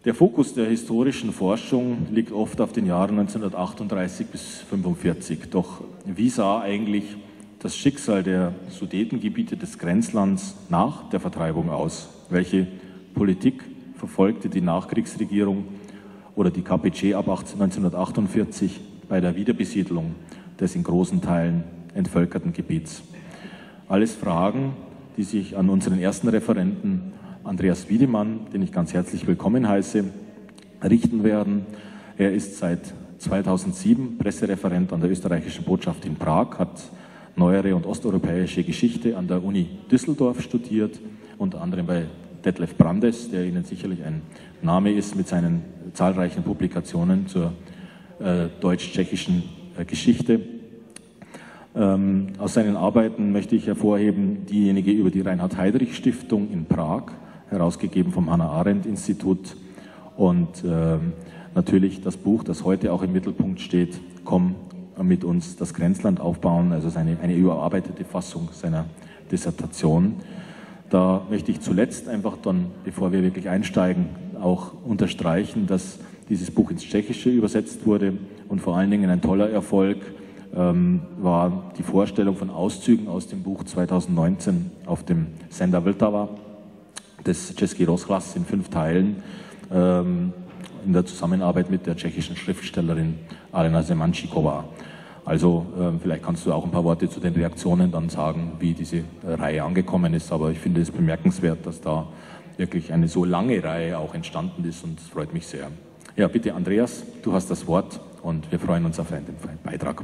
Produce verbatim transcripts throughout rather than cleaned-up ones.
Der Fokus der historischen Forschung liegt oft auf den Jahren neunzehnhundertachtunddreißig bis neunzehnhundertfünfundvierzig. Doch wie sah eigentlich das Schicksal der Sudetengebiete des Grenzlands nach der Vertreibung aus? Welche Politik verfolgte die Nachkriegsregierung oder die K P G ab neunzehnhundertachtundvierzig bei der Wiederbesiedlung des in großen Teilen entvölkerten Gebiets? Alles Fragen, die sich an unseren ersten Referenten Andreas Wiedemann, den ich ganz herzlich willkommen heiße, richten werden. Er ist seit zweitausendsieben Pressereferent an der österreichischen Botschaft in Prag, hat neuere und osteuropäische Geschichte an der Uni Düsseldorf studiert, unter anderem bei Detlef Brandes, der Ihnen sicherlich ein Name ist mit seinen zahlreichen Publikationen zur äh, deutsch-tschechischen äh, Geschichte. Ähm, aus seinen Arbeiten möchte ich hervorheben diejenige über die Reinhard-Heydrich-Stiftung in Prag, herausgegeben vom Hannah-Arendt-Institut, und äh, natürlich das Buch, das heute auch im Mittelpunkt steht, Komm mit uns das Grenzland aufbauen, also seine, eine überarbeitete Fassung seiner Dissertation. Da möchte ich zuletzt einfach dann, bevor wir wirklich einsteigen, auch unterstreichen, dass dieses Buch ins Tschechische übersetzt wurde und vor allen Dingen ein toller Erfolg ähm, war die Vorstellung von Auszügen aus dem Buch zweitausendneunzehn auf dem Sender Vltava des Český rozhlas in fünf Teilen ähm, in der Zusammenarbeit mit der tschechischen Schriftstellerin Alena Semančíková. Also äh, vielleicht kannst du auch ein paar Worte zu den Reaktionen dann sagen, wie diese äh, Reihe angekommen ist, aber ich finde es bemerkenswert, dass da wirklich eine so lange Reihe auch entstanden ist und es freut mich sehr. Ja, bitte Andreas, du hast das Wort und wir freuen uns auf einen Beitrag.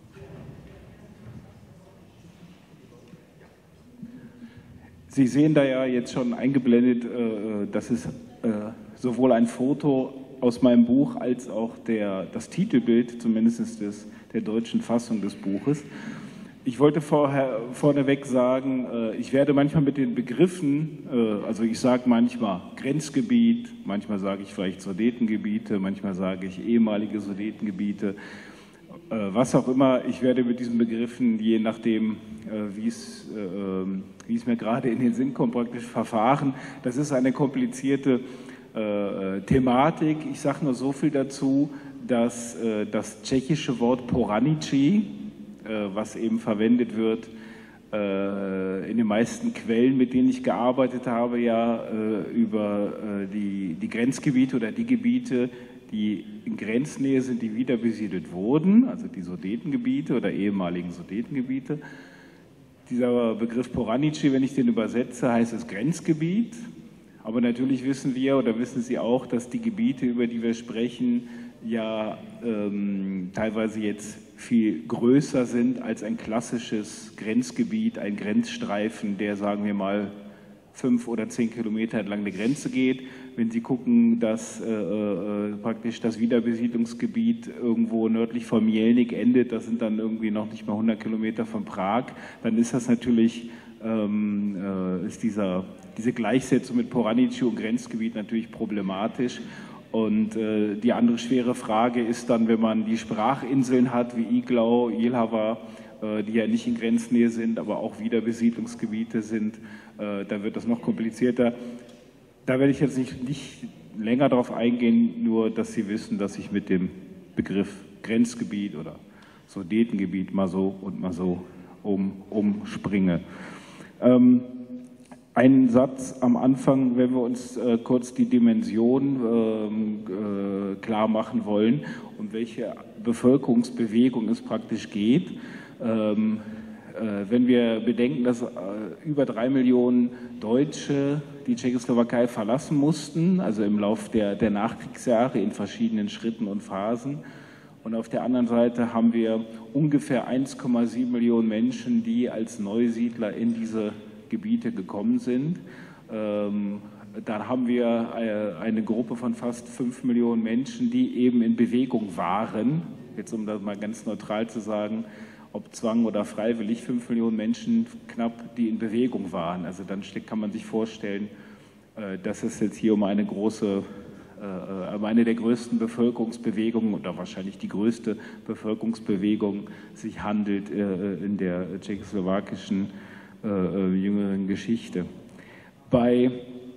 Sie sehen da ja jetzt schon eingeblendet, dass es sowohl ein Foto aus meinem Buch als auch der, das Titelbild, zumindest des, der deutschen Fassung des Buches. Ich wollte vorher, vorneweg sagen, ich werde manchmal mit den Begriffen, also ich sage manchmal Grenzgebiet, manchmal sage ich vielleicht Sudetengebiete, manchmal sage ich ehemalige Sudetengebiete, was auch immer, ich werde mit diesen Begriffen, je nachdem, wie es, wie es mir gerade in den Sinn kommt, praktisch verfahren. Das ist eine komplizierte äh, Thematik. Ich sage nur so viel dazu, dass äh, das tschechische Wort Poraničí, äh, was eben verwendet wird, äh, in den meisten Quellen, mit denen ich gearbeitet habe, ja äh, über äh, die, die Grenzgebiete oder die Gebiete, die in Grenznähe sind, die wieder besiedelt wurden, also die Sudetengebiete oder ehemaligen Sudetengebiete. Dieser Begriff Poraničí, wenn ich den übersetze, heißt es Grenzgebiet. Aber natürlich wissen wir oder wissen Sie auch, dass die Gebiete, über die wir sprechen, ja ähm, teilweise jetzt viel größer sind als ein klassisches Grenzgebiet, ein Grenzstreifen, der, sagen wir mal, fünf oder zehn Kilometer entlang der Grenze geht. Wenn Sie gucken, dass äh, äh, praktisch das Wiederbesiedlungsgebiet irgendwo nördlich von Mielnik endet, das sind dann irgendwie noch nicht mal hundert Kilometer von Prag, dann ist das natürlich, ähm, äh, ist dieser, diese Gleichsetzung mit Poraničí und Grenzgebiet natürlich problematisch. Und äh, die andere schwere Frage ist dann, wenn man die Sprachinseln hat, wie Iglau, Jihlava, äh, die ja nicht in Grenznähe sind, aber auch Wiederbesiedlungsgebiete sind, äh, da wird das noch komplizierter. Da werde ich jetzt nicht, nicht länger darauf eingehen, nur dass Sie wissen, dass ich mit dem Begriff Grenzgebiet oder Sudetengebiet mal so und mal so um, umspringe. Ähm, Ein Satz am Anfang, wenn wir uns äh, kurz die Dimension ähm, äh, klar machen wollen, um welche Bevölkerungsbewegung es praktisch geht. Ähm, äh, wenn wir bedenken, dass äh, über drei Millionen Deutsche die Tschechoslowakei verlassen mussten, also im Lauf der, der Nachkriegsjahre in verschiedenen Schritten und Phasen. Und auf der anderen Seite haben wir ungefähr eins Komma sieben Millionen Menschen, die als Neusiedler in diese Gebiete gekommen sind. Ähm, dann haben wir eine Gruppe von fast fünf Millionen Menschen, die eben in Bewegung waren. Jetzt um das mal ganz neutral zu sagen, ob Zwang oder freiwillig, fünf Millionen Menschen knapp, die in Bewegung waren. Also dann kann man sich vorstellen, äh, dass es jetzt hier um eine große, äh, um eine der größten Bevölkerungsbewegungen oder wahrscheinlich die größte Bevölkerungsbewegung sich handelt äh, in der tschechoslowakischen Äh, jüngeren Geschichte. Bei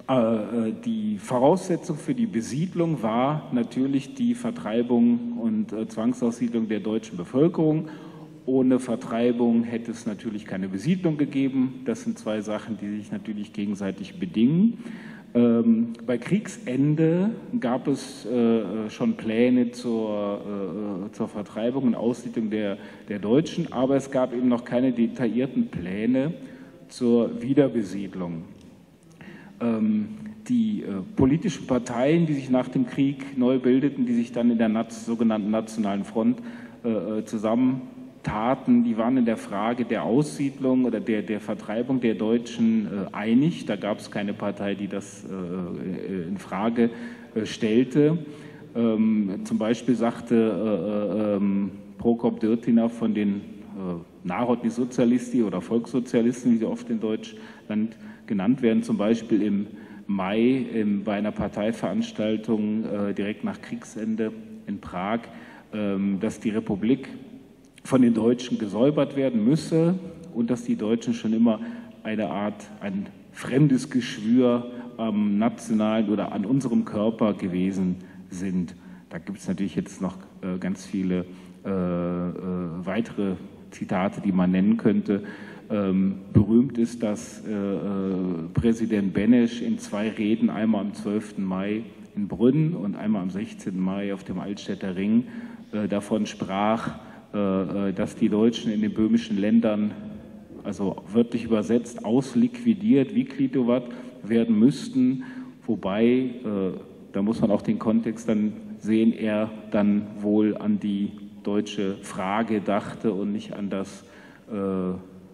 Die Voraussetzung für die Besiedlung war natürlich die Vertreibung und Zwangsaussiedlung der deutschen Bevölkerung. Ohne Vertreibung hätte es natürlich keine Besiedlung gegeben. Das sind zwei Sachen, die sich natürlich gegenseitig bedingen. Ähm, bei Kriegsende gab es äh, schon Pläne zur, äh, zur Vertreibung und Aussiedlung der, der Deutschen, aber es gab eben noch keine detaillierten Pläne zur Wiederbesiedlung. Ähm, die äh, politischen Parteien, die sich nach dem Krieg neu bildeten, die sich dann in der Naz sogenannten Nationalen Front äh, zusammentaten, die waren in der Frage der Aussiedlung oder der, der Vertreibung der Deutschen äh, einig. Da gab es keine Partei, die das äh, in Frage äh, stellte. Ähm, zum Beispiel sagte äh, äh, Prokop Dürtiner von den äh, Národní Socialisti oder Volkssozialisten, wie sie oft in Deutschland genannt werden, zum Beispiel im Mai im, bei einer Parteiveranstaltung äh, direkt nach Kriegsende in Prag, ähm, dass die Republik von den Deutschen gesäubert werden müsse und dass die Deutschen schon immer eine Art, ein fremdes Geschwür am nationalen oder an unserem Körper gewesen sind. Da gibt es natürlich jetzt noch äh, ganz viele äh, äh, weitere Zitate, die man nennen könnte. Ähm, berühmt ist, dass äh, Präsident Benesch in zwei Reden, einmal am zwölften Mai in Brünn und einmal am sechzehnten Mai auf dem Altstädter Ring, äh, davon sprach, äh, dass die Deutschen in den böhmischen Ländern, also wörtlich übersetzt, ausliquidiert, Viklidovat, werden müssten, wobei, äh, da muss man auch den Kontext dann sehen, er dann wohl an die deutsche Frage dachte und nicht an das äh,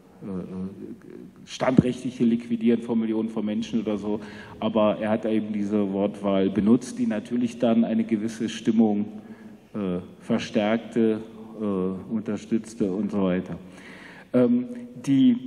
standrechtliche Liquidieren von Millionen von Menschen oder so, aber er hat eben diese Wortwahl benutzt, die natürlich dann eine gewisse Stimmung äh, verstärkte, äh, unterstützte und so weiter. Ähm, die,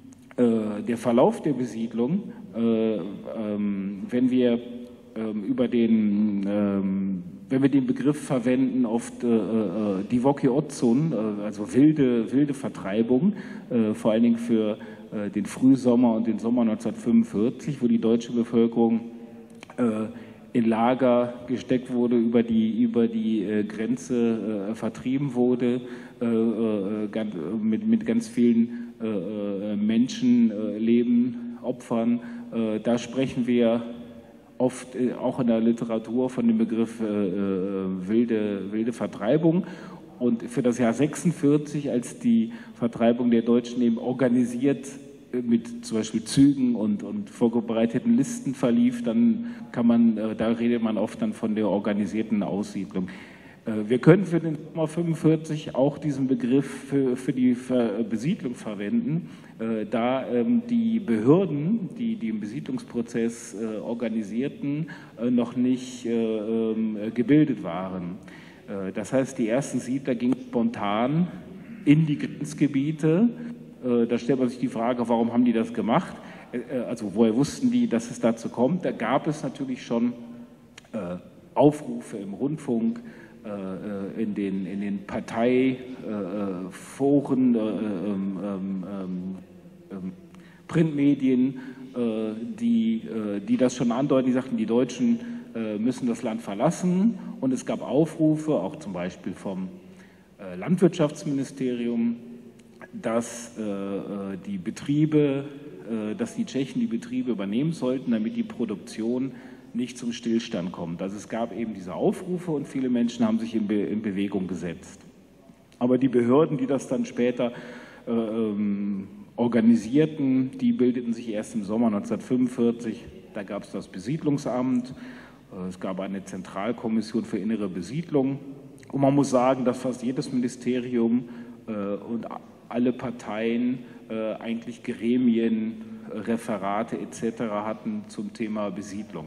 äh, der Verlauf der Besiedlung, äh, ähm, wenn wir ähm, über den ähm, wenn wir den Begriff verwenden, oft äh, äh, Divoki Ozzun, äh, also wilde, wilde Vertreibung, äh, vor allen Dingen für äh, den Frühsommer und den Sommer neunzehnhundertfünfundvierzig, wo die deutsche Bevölkerung äh, in Lager gesteckt wurde, über die, über die äh, Grenze äh, vertrieben wurde, äh, äh, ganz, mit, mit ganz vielen äh, Menschenleben, äh, Opfern. Äh, da sprechen wir oft äh, auch in der Literatur von dem Begriff äh, äh, wilde, wilde Vertreibung. Und für das Jahr sechsundvierzig, als die Vertreibung der Deutschen eben organisiert äh, mit zum Beispiel Zügen und, und vorbereiteten Listen verlief, dann kann man, äh, da redet man oft dann von der organisierten Aussiedlung. Äh, wir können für den Sommer fünfundvierzig auch diesen Begriff für, für die Ver Besiedlung verwenden, äh, da ähm, die Behörden, die, die im Besiedlungsprozess äh, organisierten, äh, noch nicht äh, äh, gebildet waren. Äh, das heißt, die ersten Siedler gingen spontan in die Grenzgebiete. Äh, da stellt man sich die Frage, warum haben die das gemacht? Äh, also woher wussten die, dass es dazu kommt? Da gab es natürlich schon äh, Aufrufe im Rundfunk, in den, in den Parteiforen, äh, ähm, ähm, ähm, Printmedien, äh, die, äh, die das schon andeuten, die sagten, die Deutschen äh, müssen das Land verlassen. Und es gab Aufrufe, auch zum Beispiel vom äh, Landwirtschaftsministerium, dass äh, die Betriebe, äh, dass die Tschechen die Betriebe übernehmen sollten, damit die Produktion nicht zum Stillstand kommt. Also es gab eben diese Aufrufe und viele Menschen haben sich in, Be in Bewegung gesetzt. Aber die Behörden, die das dann später äh, ähm, organisierten, die bildeten sich erst im Sommer neunzehnhundertfünfundvierzig. Da gab es das Besiedlungsamt, äh, es gab eine Zentralkommission für innere Besiedlung. Und man muss sagen, dass fast jedes Ministerium äh, und alle Parteien äh, eigentlich Gremien, Referate et cetera hatten zum Thema Besiedlung.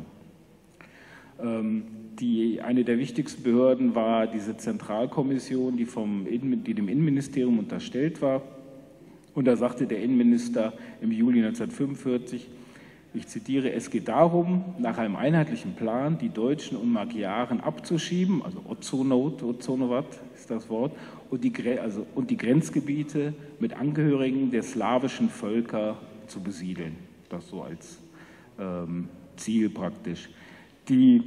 Die, eine der wichtigsten Behörden war diese Zentralkommission, die, vom Innen, die dem Innenministerium unterstellt war. Und da sagte der Innenminister im Juli neunzehnhundertfünfundvierzig, ich zitiere, es geht darum, nach einem einheitlichen Plan die Deutschen und Magyaren abzuschieben, also Ozzonot, Ozzonovat ist das Wort, und die, also, und die Grenzgebiete mit Angehörigen der slawischen Völker zu besiedeln. Das so als ähm, Ziel praktisch. Die,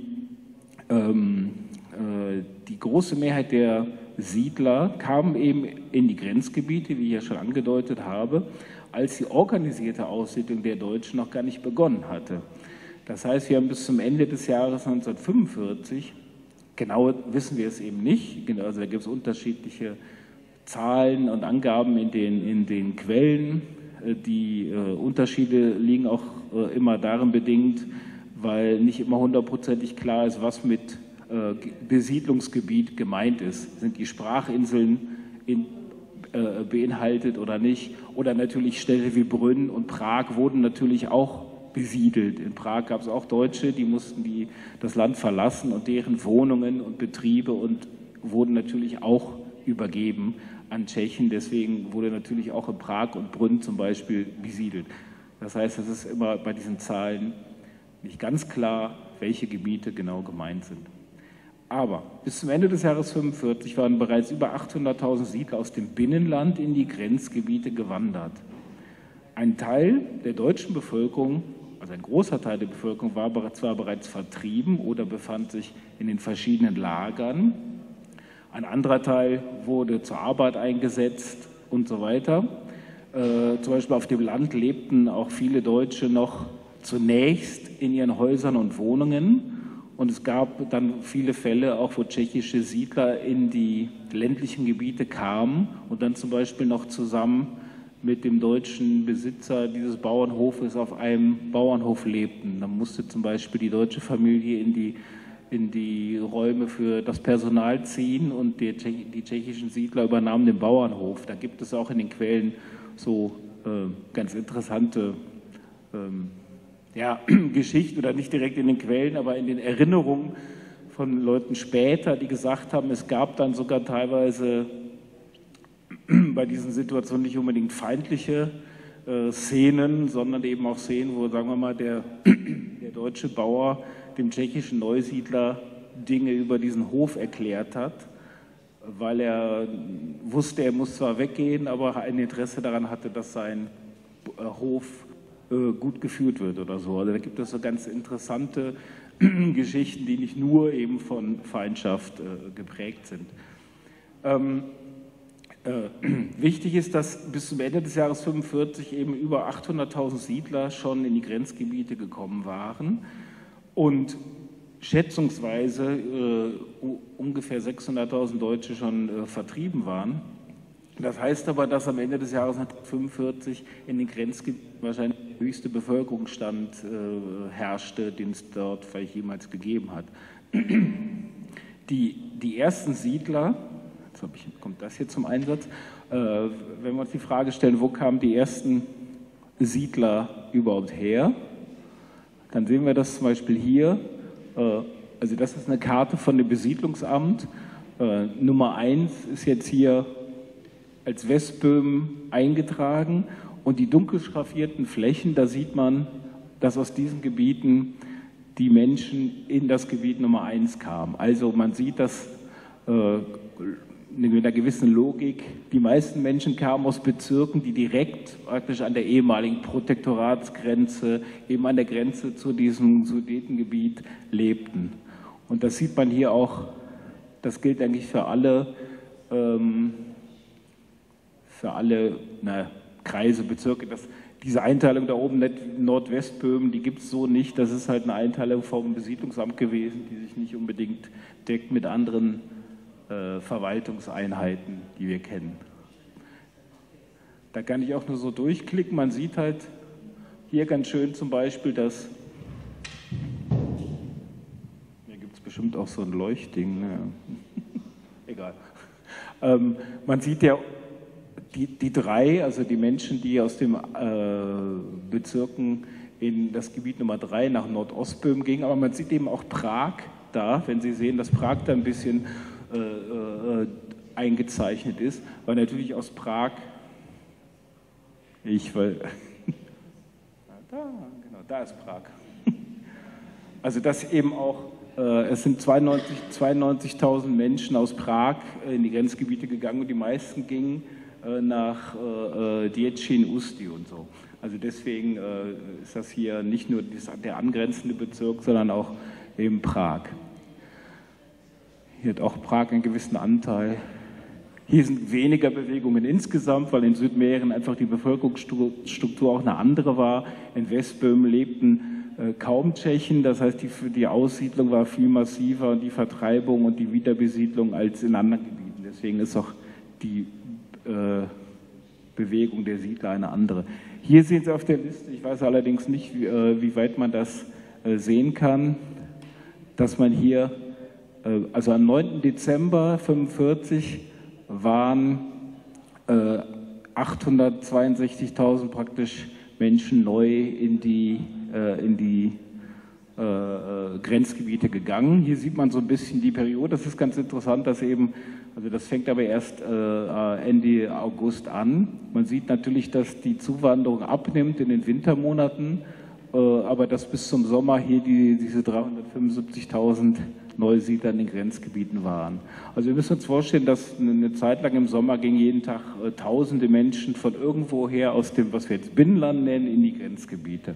ähm, äh, die große Mehrheit der Siedler kamen eben in die Grenzgebiete, wie ich ja schon angedeutet habe, als die organisierte Aussiedlung der Deutschen noch gar nicht begonnen hatte. Das heißt, wir haben bis zum Ende des Jahres neunzehnhundertfünfundvierzig, genau wissen wir es eben nicht, also da gibt es unterschiedliche Zahlen und Angaben in den, in den Quellen. Die äh, Unterschiede liegen auch äh, immer darin bedingt, weil nicht immer hundertprozentig klar ist, was mit äh, Besiedlungsgebiet gemeint ist. Sind die Sprachinseln in, äh, beinhaltet oder nicht? Oder natürlich Städte wie Brünn und Prag wurden natürlich auch besiedelt. In Prag gab es auch Deutsche, die mussten die, das Land verlassen und deren Wohnungen und Betriebe und wurden natürlich auch übergeben an Tschechen. Deswegen wurde natürlich auch in Prag und Brünn zum Beispiel besiedelt. Das heißt, es ist immer bei diesen Zahlen nicht ganz klar, welche Gebiete genau gemeint sind. Aber bis zum Ende des Jahres fünfundvierzig waren bereits über achthunderttausend Siedler aus dem Binnenland in die Grenzgebiete gewandert. Ein Teil der deutschen Bevölkerung, also ein großer Teil der Bevölkerung, war zwar bereits vertrieben oder befand sich in den verschiedenen Lagern. Ein anderer Teil wurde zur Arbeit eingesetzt und so weiter. Äh, zum Beispiel auf dem Land lebten auch viele Deutsche noch zunächst in ihren Häusern und Wohnungen. Und es gab dann viele Fälle, auch wo tschechische Siedler in die ländlichen Gebiete kamen und dann zum Beispiel noch zusammen mit dem deutschen Besitzer dieses Bauernhofes auf einem Bauernhof lebten. Dann musste zum Beispiel die deutsche Familie in die, in die Räume für das Personal ziehen und die, die tschechischen Siedler übernahmen den Bauernhof. Da gibt es auch in den Quellen so äh, ganz interessante ähm, ja, Geschichten, oder nicht direkt in den Quellen, aber in den Erinnerungen von Leuten später, die gesagt haben, es gab dann sogar teilweise bei diesen Situationen nicht unbedingt feindliche äh, Szenen, sondern eben auch Szenen, wo, sagen wir mal, der, der deutsche Bauer dem tschechischen Neusiedler Dinge über diesen Hof erklärt hat, weil er wusste, er muss zwar weggehen, aber ein Interesse daran hatte, dass sein äh, Hof äh, gut geführt wird oder so. Also da gibt es so ganz interessante Geschichten, die nicht nur eben von Feindschaft äh, geprägt sind. Ähm, Äh, wichtig ist, dass bis zum Ende des Jahres fünfundvierzig eben über achthunderttausend Siedler schon in die Grenzgebiete gekommen waren und schätzungsweise äh, ungefähr sechshunderttausend Deutsche schon äh, vertrieben waren. Das heißt aber, dass am Ende des Jahres fünfundvierzig in den Grenzgebieten wahrscheinlich der höchste Bevölkerungsstand äh, herrschte, den es dort vielleicht jemals gegeben hat. Die, die ersten Siedler, jetzt habe ich, kommt das hier zum Einsatz, äh, wenn wir uns die Frage stellen, wo kamen die ersten Siedler überhaupt her, dann sehen wir das zum Beispiel hier, äh, also das ist eine Karte von dem Besiedlungsamt, äh, Nummer eins ist jetzt hier als Westböhmen eingetragen und die dunkel schraffierten Flächen, da sieht man, dass aus diesen Gebieten die Menschen in das Gebiet Nummer eins kamen. Also man sieht, dass äh, mit einer gewissen Logik die meisten Menschen kamen aus Bezirken, die direkt praktisch an der ehemaligen Protektoratsgrenze, eben an der Grenze zu diesem Sudetengebiet lebten. Und das sieht man hier auch, das gilt eigentlich für alle, ähm, für alle na, Kreise, Bezirke. Das, diese Einteilung da oben, Nordwestböhmen, die gibt es so nicht. Das ist halt eine Einteilung vom Besiedlungsamt gewesen, die sich nicht unbedingt deckt mit anderen äh, Verwaltungseinheiten, die wir kennen. Da kann ich auch nur so durchklicken. Man sieht halt hier ganz schön zum Beispiel, dass hier gibt es bestimmt auch so ein Leuchtding. Ne? Egal. Ähm, man sieht ja Die, die drei, also die Menschen, die aus den äh, Bezirken in das Gebiet Nummer drei nach Nordostböhmen gingen, aber man sieht eben auch Prag da, wenn Sie sehen, dass Prag da ein bisschen äh, äh, eingezeichnet ist, weil natürlich aus Prag, ich will, da, genau, da ist Prag. Also das eben auch, äh, es sind zweiundneunzigtausend Menschen aus Prag in die Grenzgebiete gegangen und die meisten gingen äh, nach äh, Děčín, Ústí und so. Also deswegen äh, ist das hier nicht nur der angrenzende Bezirk, sondern auch eben Prag. Hier hat auch Prag einen gewissen Anteil. Hier sind weniger Bewegungen insgesamt, weil in Südmähren einfach die Bevölkerungsstruktur auch eine andere war. In Westböhmen lebten äh, kaum Tschechen, das heißt, die, die Aussiedlung war viel massiver und die Vertreibung und die Wiederbesiedlung als in anderen Gebieten. Deswegen ist auch die äh, Bewegung der Siedler eine andere. Hier sehen Sie auf der Liste, ich weiß allerdings nicht, wie, äh, wie weit man das äh, sehen kann, dass man hier, äh, also am neunten Dezember fünfundvierzig, waren äh, achthundertzweiundsechzigtausend praktisch Menschen neu in die, äh, in die äh, äh, Grenzgebiete gegangen. Hier sieht man so ein bisschen die Periode. Das ist ganz interessant, dass eben, also das fängt aber erst äh, Ende August an. Man sieht natürlich, dass die Zuwanderung abnimmt in den Wintermonaten, äh, aber dass bis zum Sommer hier die, diese dreihundertfünfundsiebzigtausend Neusiedler in den Grenzgebieten waren. Also wir müssen uns vorstellen, dass eine Zeit lang im Sommer gingen jeden Tag äh, tausende Menschen von irgendwoher aus dem, was wir jetzt Binnenland nennen, in die Grenzgebiete.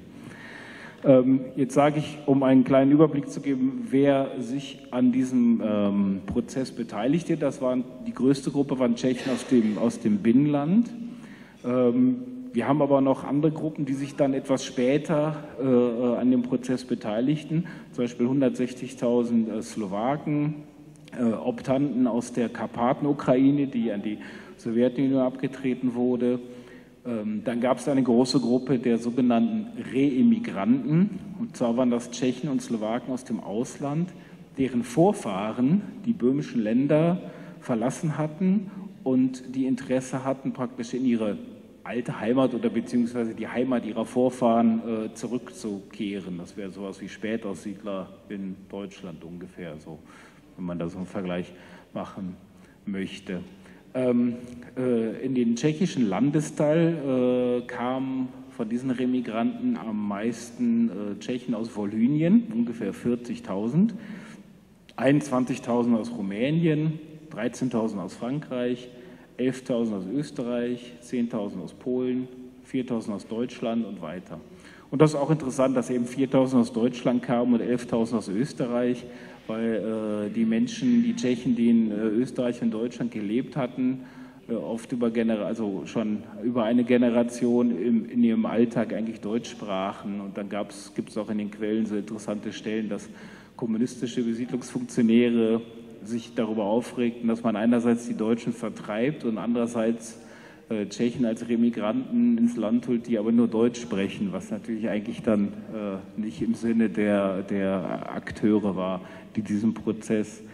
Ähm, jetzt sage ich, um einen kleinen Überblick zu geben, wer sich an diesem ähm, Prozess beteiligte. Das waren, die größte Gruppe waren Tschechen aus dem, aus dem Binnenland. Ähm, Wir haben aber noch andere Gruppen, die sich dann etwas später äh, an dem Prozess beteiligten, zum Beispiel hundertsechzigtausend äh, Slowaken, äh, Optanten aus der Karpaten-Ukraine, die an die Sowjetunion abgetreten wurde. Ähm, dann gab es eine große Gruppe der sogenannten Reemigranten, und zwar waren das Tschechen und Slowaken aus dem Ausland, deren Vorfahren die böhmischen Länder verlassen hatten und die Interesse hatten, praktisch in ihre alte Heimat oder beziehungsweise die Heimat ihrer Vorfahren äh, zurückzukehren. Das wäre sowas wie Spätaussiedler in Deutschland ungefähr, so, wenn man da so einen Vergleich machen möchte. Ähm, äh, in den tschechischen Landesteil äh, kamen von diesen Remigranten am meisten äh, Tschechen aus Volynien, ungefähr vierzigtausend, einundzwanzigtausend aus Rumänien, dreizehntausend aus Frankreich, elftausend aus Österreich, zehntausend aus Polen, viertausend aus Deutschland und weiter. Und das ist auch interessant, dass eben viertausend aus Deutschland kamen und elftausend aus Österreich, weil äh, die Menschen, die Tschechen, die in äh, Österreich und Deutschland gelebt hatten, äh, oft über Genera- also schon über eine Generation im, in ihrem Alltag eigentlich Deutsch sprachen. Und dann gibt es auch in den Quellen so interessante Stellen, dass kommunistische Besiedlungsfunktionäre sich darüber aufregten, dass man einerseits die Deutschen vertreibt und andererseits äh, Tschechen als Remigranten ins Land holt, die aber nur Deutsch sprechen, was natürlich eigentlich dann äh, nicht im Sinne der, der Akteure war, die diesen Prozess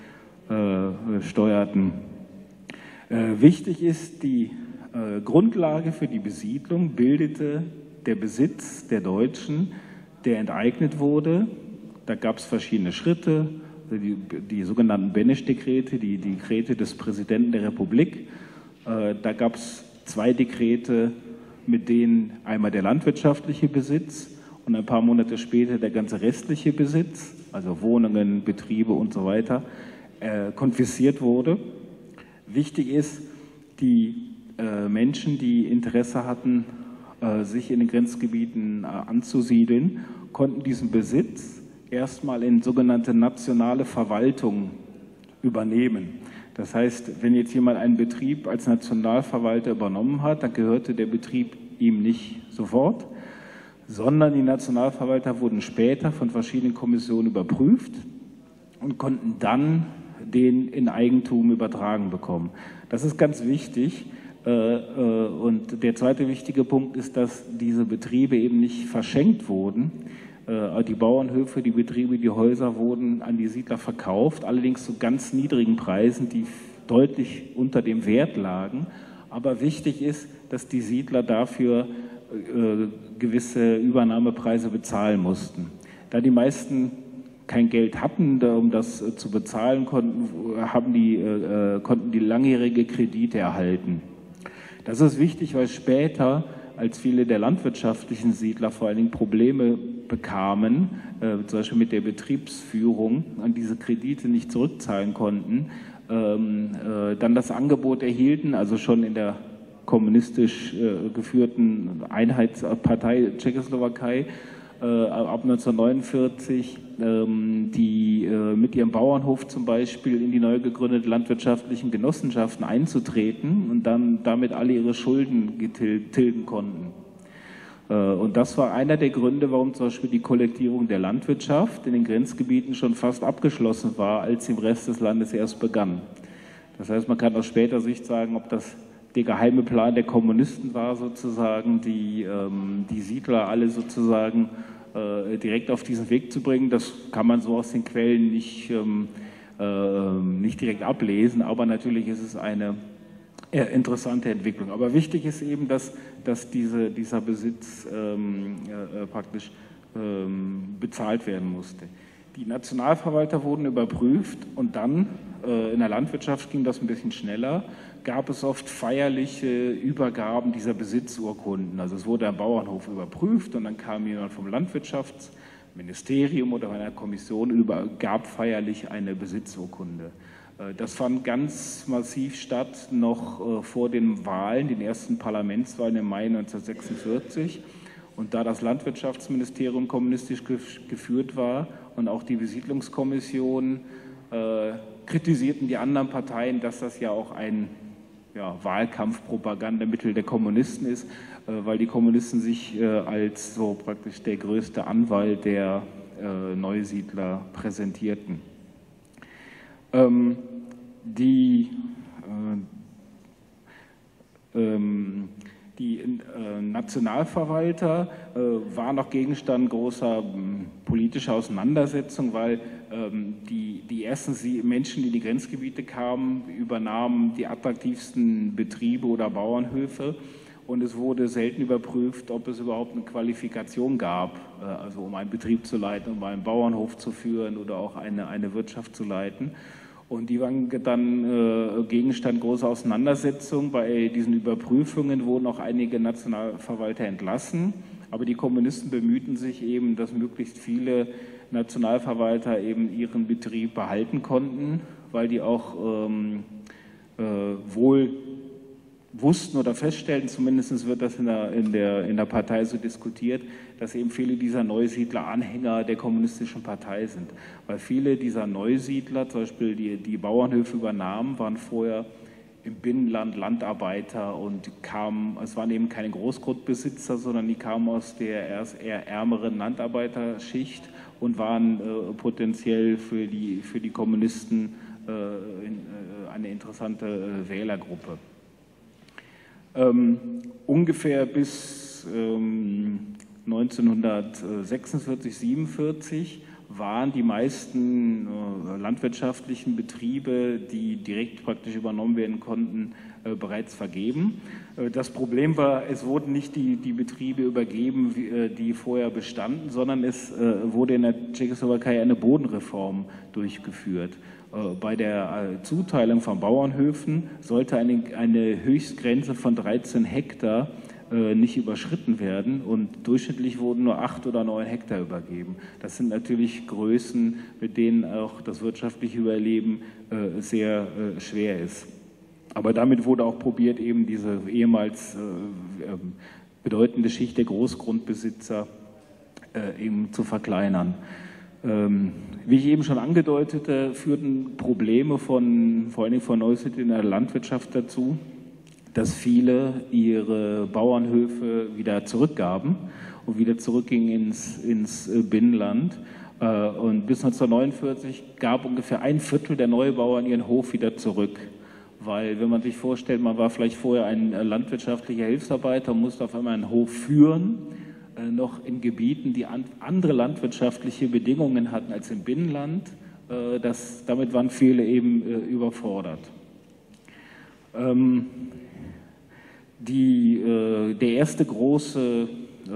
äh, steuerten. Äh, wichtig ist, die äh, Grundlage für die Besiedlung bildete der Besitz der Deutschen, der enteignet wurde. Da gab es verschiedene Schritte. Die, die sogenannten Benesch-Dekrete, die, die Dekrete des Präsidenten der Republik. Äh, da gab es zwei Dekrete, mit denen einmal der landwirtschaftliche Besitz und ein paar Monate später der ganze restliche Besitz, also Wohnungen, Betriebe und so weiter, äh, konfisziert wurde. Wichtig ist, die äh, Menschen, die Interesse hatten, äh, sich in den Grenzgebieten äh, anzusiedeln, konnten diesen Besitz erstmal in sogenannte nationale Verwaltung übernehmen. Das heißt, wenn jetzt jemand einen Betrieb als Nationalverwalter übernommen hat, dann gehörte der Betrieb ihm nicht sofort, sondern die Nationalverwalter wurden später von verschiedenen Kommissionen überprüft und konnten dann den in Eigentum übertragen bekommen. Das ist ganz wichtig. Und der zweite wichtige Punkt ist, dass diese Betriebe eben nicht verschenkt wurden. Die Bauernhöfe, die Betriebe, die Häuser wurden an die Siedler verkauft, allerdings zu ganz niedrigen Preisen, die deutlich unter dem Wert lagen. Aber wichtig ist, dass die Siedler dafür äh, gewisse Übernahmepreise bezahlen mussten. Da die meisten kein Geld hatten, um das äh, zu bezahlen, konnten, haben die, äh, konnten die langjährige Kredite erhalten. Das ist wichtig, weil später, als viele der landwirtschaftlichen Siedler vor allen Dingen Probleme bekamen, äh, zum Beispiel mit der Betriebsführung, an diese Kredite nicht zurückzahlen konnten, ähm, äh, dann das Angebot erhielten, also schon in der kommunistisch äh, geführten Einheitspartei Tschechoslowakei äh, ab neunzehnhundertneunundvierzig, ähm, die äh, mit ihrem Bauernhof zum Beispiel in die neu gegründeten landwirtschaftlichen Genossenschaften einzutreten und dann damit alle ihre Schulden tilgen konnten. Und das war einer der Gründe, warum zum Beispiel die Kollektierung der Landwirtschaft in den Grenzgebieten schon fast abgeschlossen war, als sie im Rest des Landes erst begann. Das heißt, man kann aus später Sicht sagen, ob das der geheime Plan der Kommunisten war, sozusagen, die, ähm, die Siedler alle sozusagen äh, direkt auf diesen Weg zu bringen. Das kann man so aus den Quellen nicht, ähm, äh, nicht direkt ablesen, aber natürlich ist es eine Ja, interessante Entwicklung. Aber wichtig ist eben, dass, dass diese, dieser Besitz ähm, äh, praktisch ähm, bezahlt werden musste. Die Nationalverwalter wurden überprüft und dann, äh, in der Landwirtschaft ging das ein bisschen schneller, gab es oft feierliche Übergaben dieser Besitzurkunden. Also es wurde ein Bauernhof überprüft und dann kam jemand vom Landwirtschaftsministerium oder einer Kommission und übergab feierlich eine Besitzurkunde. Das fand ganz massiv statt noch vor den Wahlen, den ersten Parlamentswahlen im Mai neunzehnhundertsechsundvierzig. Und da das Landwirtschaftsministerium kommunistisch geführt war und auch die Besiedlungskommission, äh, kritisierten die anderen Parteien, dass das ja auch ein ja, Wahlkampfpropagandamittel der Kommunisten ist, äh, weil die Kommunisten sich äh, als so praktisch der größte Anwalt der äh, Neusiedler präsentierten. Ähm, die, äh, ähm, die äh, Nationalverwalter äh, waren noch Gegenstand großer ähm, politischer Auseinandersetzung, weil ähm, die, die ersten Menschen, die in die Grenzgebiete kamen, übernahmen die attraktivsten Betriebe oder Bauernhöfe. Und es wurde selten überprüft, ob es überhaupt eine Qualifikation gab, äh, also um einen Betrieb zu leiten, um einen Bauernhof zu führen oder auch eine, eine Wirtschaft zu leiten. Und die waren dann äh, Gegenstand großer Auseinandersetzungen. Bei diesen Überprüfungen wurden auch einige Nationalverwalter entlassen. Aber die Kommunisten bemühten sich eben, dass möglichst viele Nationalverwalter eben ihren Betrieb behalten konnten, weil die auch ähm, äh, wohl wussten oder feststellten, zumindest wird das in der, in, der, in der Partei so diskutiert, dass eben viele dieser Neusiedler Anhänger der kommunistischen Partei sind. Weil viele dieser Neusiedler, zum Beispiel die, die Bauernhöfe übernahmen, waren vorher im Binnenland Landarbeiter und kamen, es waren eben keine Großgrundbesitzer, sondern die kamen aus der erst eher ärmeren Landarbeiterschicht und waren äh, potenziell für die, für die Kommunisten äh, in, äh, eine interessante äh, Wählergruppe. Ähm, ungefähr bis ähm, neunzehnhundertsechsundvierzig, siebenundvierzig waren die meisten äh, landwirtschaftlichen Betriebe, die direkt praktisch übernommen werden konnten, äh, bereits vergeben. Äh, das Problem war, es wurden nicht die, die Betriebe übergeben, wie, äh, die vorher bestanden, sondern es äh, wurde in der Tschechoslowakei eine Bodenreform durchgeführt. Bei der Zuteilung von Bauernhöfen sollte eine, eine Höchstgrenze von dreizehn Hektar äh, nicht überschritten werden und durchschnittlich wurden nur acht oder neun Hektar übergeben. Das sind natürlich Größen, mit denen auch das wirtschaftliche Überleben äh, sehr äh, schwer ist. Aber damit wurde auch probiert, eben diese ehemals äh, äh, bedeutende Schicht der Großgrundbesitzer äh, eben zu verkleinern. Ähm, wie ich eben schon angedeutete, führten Probleme von, vor allem von Neusiedlern in der Landwirtschaft dazu, dass viele ihre Bauernhöfe wieder zurückgaben und wieder zurückgingen ins, ins Binnenland. Äh, und bis neunzehnhundertneunundvierzig gab ungefähr ein Viertel der Neubauern ihren Hof wieder zurück. Weil, wenn man sich vorstellt, man war vielleicht vorher ein landwirtschaftlicher Hilfsarbeiter und musste auf einmal einen Hof führen, noch in Gebieten, die andere landwirtschaftliche Bedingungen hatten als im Binnenland. Das, damit waren viele eben überfordert. Die, der erste große,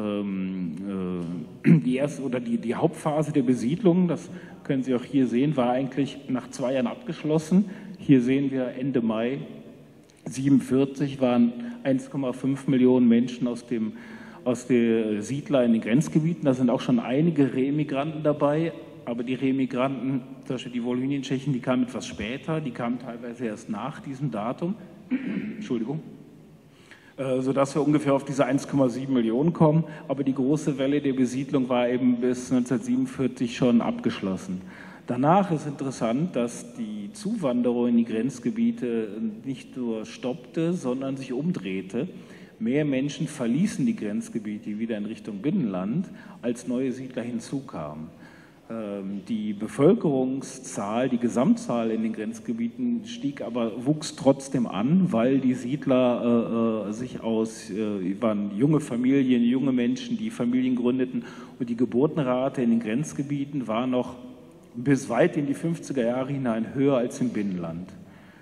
die erste oder die, die Hauptphase der Besiedlung, das können Sie auch hier sehen, war eigentlich nach zwei Jahren abgeschlossen. Hier sehen wir Ende Mai siebenundvierzig waren eins Komma fünf Millionen Menschen aus dem aus den Siedler in den Grenzgebieten. Da sind auch schon einige Remigranten dabei, aber die Remigranten, zum Beispiel die Wolynien-Tschechen, die kamen etwas später, die kamen teilweise erst nach diesem Datum. Entschuldigung. sodass wir ungefähr auf diese eins Komma sieben Millionen kommen. Aber die große Welle der Besiedlung war eben bis neunzehnhundertsiebenundvierzig schon abgeschlossen. Danach ist interessant, dass die Zuwanderung in die Grenzgebiete nicht nur stoppte, sondern sich umdrehte. Mehr Menschen verließen die Grenzgebiete wieder in Richtung Binnenland, als neue Siedler hinzukamen. Die Bevölkerungszahl, die Gesamtzahl in den Grenzgebieten stieg aber, wuchs trotzdem an, weil die Siedler äh, sich aus, äh, waren junge Familien, junge Menschen, die Familien gründeten, und die Geburtenrate in den Grenzgebieten war noch bis weit in die fünfziger Jahre hinein höher als im Binnenland.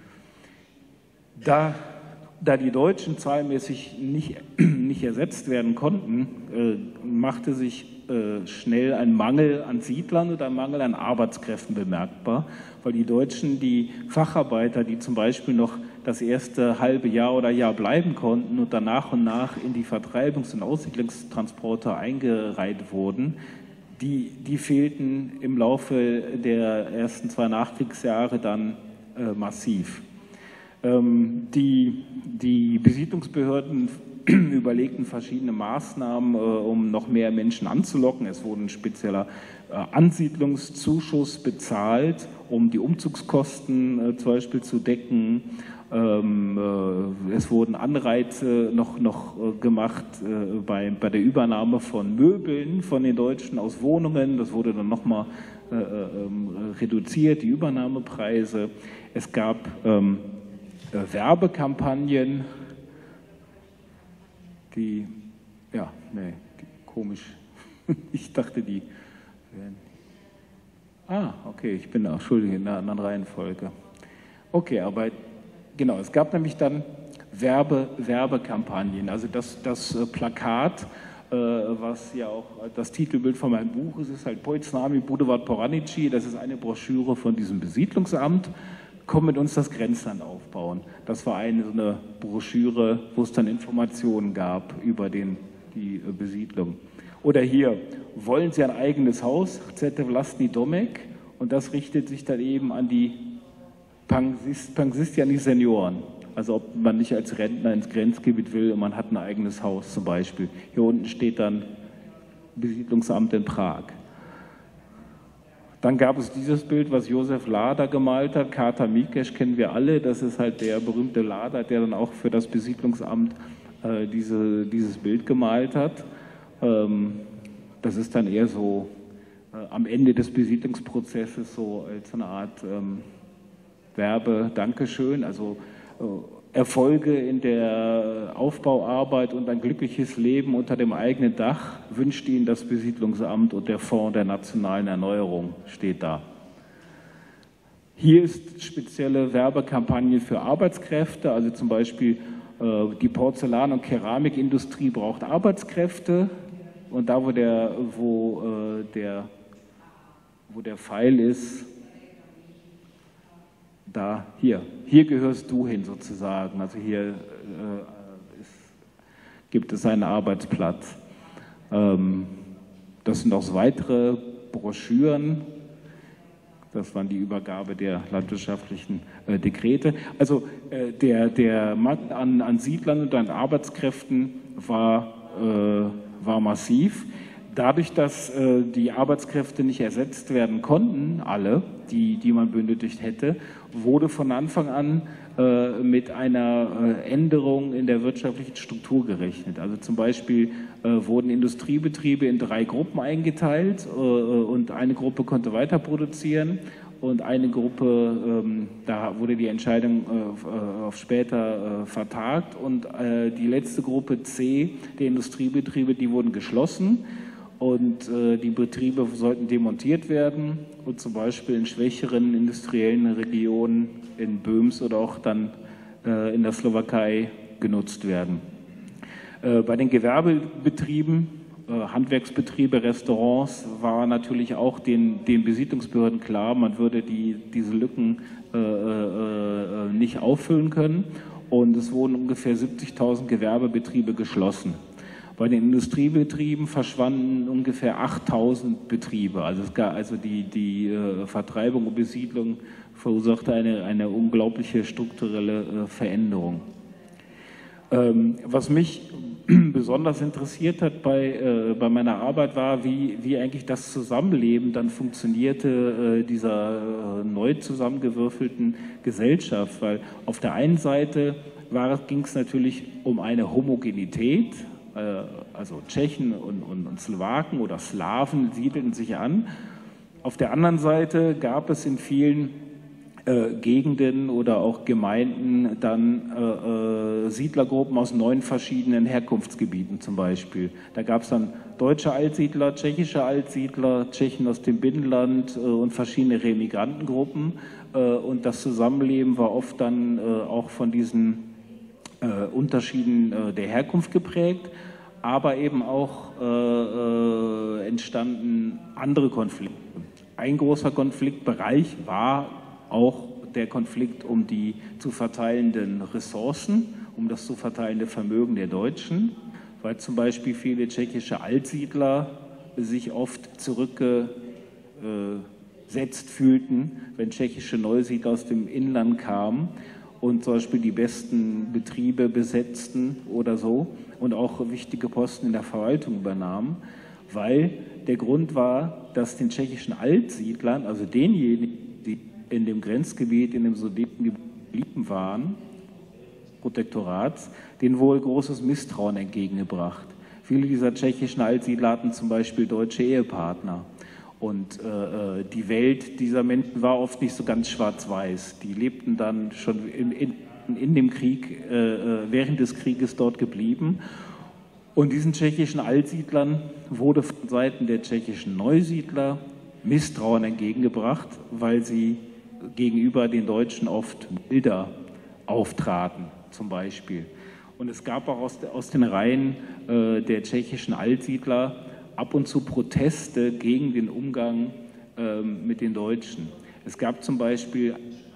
Da, da die Deutschen zahlmäßig nicht, nicht ersetzt werden konnten, äh, machte sich äh, schnell ein Mangel an Siedlern oder ein Mangel an Arbeitskräften bemerkbar, weil die Deutschen die Facharbeiter, die zum Beispiel noch das erste halbe Jahr oder Jahr bleiben konnten und dann nach und nach in die Vertreibungs- und Aussiedlungstransporte eingereiht wurden, Die, die fehlten im Laufe der ersten zwei Nachkriegsjahre dann äh, massiv. Ähm, die, die Besiedlungsbehörden überlegten verschiedene Maßnahmen, äh, um noch mehr Menschen anzulocken. Es wurde ein spezieller äh, Ansiedlungszuschuss bezahlt, um die Umzugskosten äh, zum Beispiel zu decken. Ähm, äh, es wurden Anreize noch, noch äh, gemacht äh, bei, bei der Übernahme von Möbeln von den Deutschen aus Wohnungen. Das wurde dann nochmal äh, äh, reduziert, die Übernahmepreise. Es gab ähm, äh, Werbekampagnen, die, ja, nee, die, komisch. Ich dachte, die wären. Ah, okay, ich bin da, Entschuldige, in einer anderen Reihenfolge. Okay, aber genau, es gab nämlich dann Werbe, Werbekampagnen. Also das, das äh, Plakat, äh, was ja auch das Titelbild von meinem Buch ist, ist halt Poiznami Budovat Poranici. Das ist eine Broschüre von diesem Besiedlungsamt. Komm mit uns das Grenzland aufbauen. Das war eine so eine Broschüre, wo es dann Informationen gab über den, die äh, Besiedlung. Oder hier, wollen Sie ein eigenes Haus? Chcete vlastní domek? Und das richtet sich dann eben an die Pangsistiani Senioren, also ob man nicht als Rentner ins Grenzgebiet will und man hat ein eigenes Haus zum Beispiel. Hier unten steht dann Besiedlungsamt in Prag. Dann gab es dieses Bild, was Josef Lader gemalt hat, Kater Mikes kennen wir alle, das ist halt der berühmte Lader, der dann auch für das Besiedlungsamt äh, diese, dieses Bild gemalt hat. Ähm, das ist dann eher so äh, am Ende des Besiedlungsprozesses so als eine Art ähm, Werbe, Dankeschön, also äh, Erfolge in der Aufbauarbeit und ein glückliches Leben unter dem eigenen Dach wünscht Ihnen das Besiedlungsamt und der Fonds der nationalen Erneuerung steht da. Hier ist spezielle Werbekampagne für Arbeitskräfte, also zum Beispiel äh, die Porzellan- und Keramikindustrie braucht Arbeitskräfte und da, wo der, wo, äh, der, wo der Pfeil ist, da, hier, hier gehörst du hin sozusagen, also hier äh, ist, gibt es einen Arbeitsplatz. Ähm, das sind auch weitere Broschüren, das waren die Übergabe der landwirtschaftlichen äh, Dekrete. Also äh, der, der Mangel an, an Siedlern und an Arbeitskräften war, äh, war massiv. Dadurch, dass äh, die Arbeitskräfte nicht ersetzt werden konnten, alle, die, die man benötigt hätte, wurde von Anfang an äh, mit einer äh, Änderung in der wirtschaftlichen Struktur gerechnet. Also zum Beispiel äh, wurden Industriebetriebe in drei Gruppen eingeteilt äh, und eine Gruppe konnte weiter produzieren und eine Gruppe, ähm, da wurde die Entscheidung äh, auf später äh, vertagt und äh, die letzte Gruppe C, der Industriebetriebe, die wurden geschlossen. Und äh, die Betriebe sollten demontiert werden und zum Beispiel in schwächeren industriellen Regionen in Böhms oder auch dann äh, in der Slowakei genutzt werden. Äh, bei den Gewerbebetrieben, äh, Handwerksbetriebe, Restaurants war natürlich auch den, den Besiedlungsbehörden klar, man würde die, diese Lücken äh, äh, nicht auffüllen können und es wurden ungefähr siebzigtausend Gewerbebetriebe geschlossen. Bei den Industriebetrieben verschwanden ungefähr achttausend Betriebe. Also, es gab, also die, die äh, Vertreibung und Besiedlung verursachte eine, eine unglaubliche strukturelle äh, Veränderung. Ähm, was mich besonders interessiert hat bei, äh, bei meiner Arbeit war, wie, wie eigentlich das Zusammenleben dann funktionierte, äh, dieser äh, neu zusammengewürfelten Gesellschaft. Weil auf der einen Seite ging es natürlich um eine Homogenität, äh, also Tschechen und, und, und Slowaken oder Slawen siedelten sich an. Auf der anderen Seite gab es in vielen Äh, Gegenden oder auch Gemeinden dann äh, äh, Siedlergruppen aus neun verschiedenen Herkunftsgebieten zum Beispiel. Da gab es dann deutsche Altsiedler, tschechische Altsiedler, Tschechen aus dem Binnenland äh, und verschiedene Remigrantengruppen. Äh, und das Zusammenleben war oft dann äh, auch von diesen äh, Unterschieden äh, der Herkunft geprägt, aber eben auch äh, äh, entstanden andere Konflikte. Ein großer Konfliktbereich war auch der Konflikt um die zu verteilenden Ressourcen, um das zu verteilende Vermögen der Deutschen, weil zum Beispiel viele tschechische Altsiedler sich oft zurückgesetzt fühlten, wenn tschechische Neusiedler aus dem Inland kamen und zum Beispiel die besten Betriebe besetzten oder so und auch wichtige Posten in der Verwaltung übernahmen, weil der Grund war, dass den tschechischen Altsiedlern, also denjenigen, die in dem Grenzgebiet, in dem Sudetengebiet geblieben waren, Protektorats, denen wohl großes Misstrauen entgegengebracht. Viele dieser tschechischen Altsiedler hatten zum Beispiel deutsche Ehepartner. Und äh, die Welt dieser Menschen war oft nicht so ganz schwarz-weiß. Die lebten dann schon in, in, in dem Krieg, äh, während des Krieges dort geblieben. Und diesen tschechischen Altsiedlern wurde von Seiten der tschechischen Neusiedler Misstrauen entgegengebracht, weil sie gegenüber den Deutschen oft milder auftraten, zum Beispiel. Und es gab auch aus, aus den Reihen äh, der tschechischen Altsiedler ab und zu Proteste gegen den Umgang äh, mit den Deutschen. Es gab zum Beispiel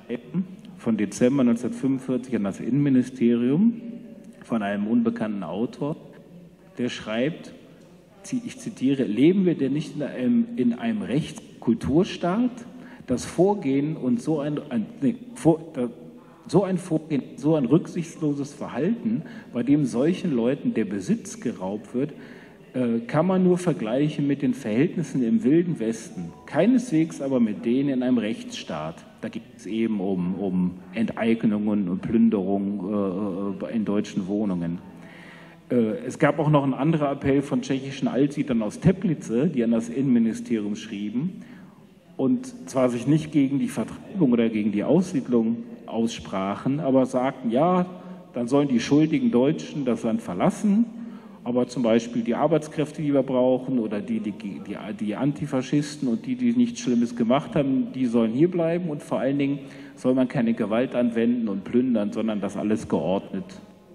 von Dezember neunzehnhundertfünfundvierzig an das Innenministerium von einem unbekannten Autor, der schreibt, ich zitiere, leben wir denn nicht in einem, in einem Rechtskulturstaat? Das Vorgehen und so ein, ein, nee, vor, so ein Vorgehen, so ein rücksichtsloses Verhalten, bei dem solchen Leuten der Besitz geraubt wird, äh, kann man nur vergleichen mit den Verhältnissen im Wilden Westen, keineswegs aber mit denen in einem Rechtsstaat. Da geht es eben um, um Enteignungen und Plünderungen äh, in deutschen Wohnungen. Es gab auch noch einen anderen Appell von tschechischen Altsiedlern aus Teplice, die an das Innenministerium schrieben und zwar sich nicht gegen die Vertreibung oder gegen die Aussiedlung aussprachen, aber sagten, ja, dann sollen die schuldigen Deutschen das Land verlassen, aber zum Beispiel die Arbeitskräfte, die wir brauchen oder die, die, die, die Antifaschisten und die, die nichts Schlimmes gemacht haben, die sollen hier bleiben und vor allen Dingen soll man keine Gewalt anwenden und plündern, sondern das alles geordnet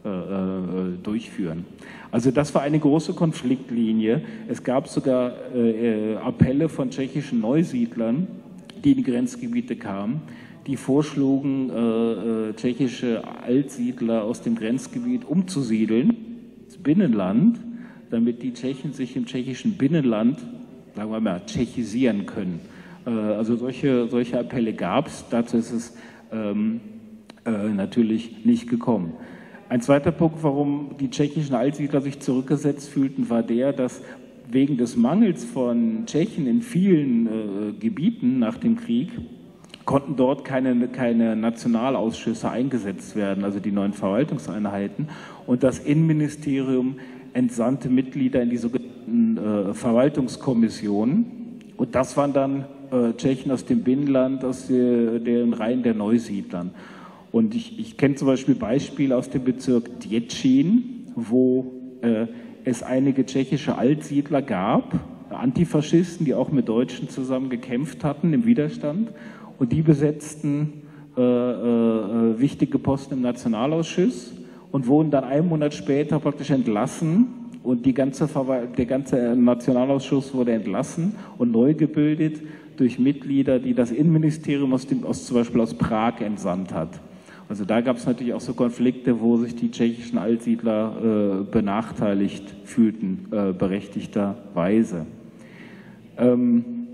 Äh, durchführen. Also das war eine große Konfliktlinie. Es gab sogar äh, Appelle von tschechischen Neusiedlern, die in die Grenzgebiete kamen, die vorschlugen, äh, äh, tschechische Altsiedler aus dem Grenzgebiet umzusiedeln ins Binnenland, damit die Tschechen sich im tschechischen Binnenland, sagen wir mal, tschechisieren können. Äh, also solche, solche Appelle gab es, dazu ist es ähm, äh, natürlich nicht gekommen. Ein zweiter Punkt, warum die tschechischen Altsiedler sich zurückgesetzt fühlten, war der, dass wegen des Mangels von Tschechen in vielen äh, Gebieten nach dem Krieg konnten dort keine, keine Nationalausschüsse eingesetzt werden, also die neuen Verwaltungseinheiten. Und das Innenministerium entsandte Mitglieder in die sogenannten äh, Verwaltungskommissionen. Und das waren dann äh, Tschechen aus dem Binnenland, aus der, den Reihen der Neusiedlern. Und ich, ich kenne zum Beispiel Beispiele aus dem Bezirk Děčín, wo äh, es einige tschechische Altsiedler gab, Antifaschisten, die auch mit Deutschen zusammen gekämpft hatten im Widerstand. Und die besetzten äh, äh, wichtige Posten im Nationalausschuss und wurden dann einen Monat später praktisch entlassen. Und die ganze der ganze Nationalausschuss wurde entlassen und neu gebildet durch Mitglieder, die das Innenministerium aus, dem, aus zum Beispiel aus Prag entsandt hat. Also da gab es natürlich auch so Konflikte, wo sich die tschechischen Altsiedler äh, benachteiligt fühlten, äh, berechtigterweise. Ähm,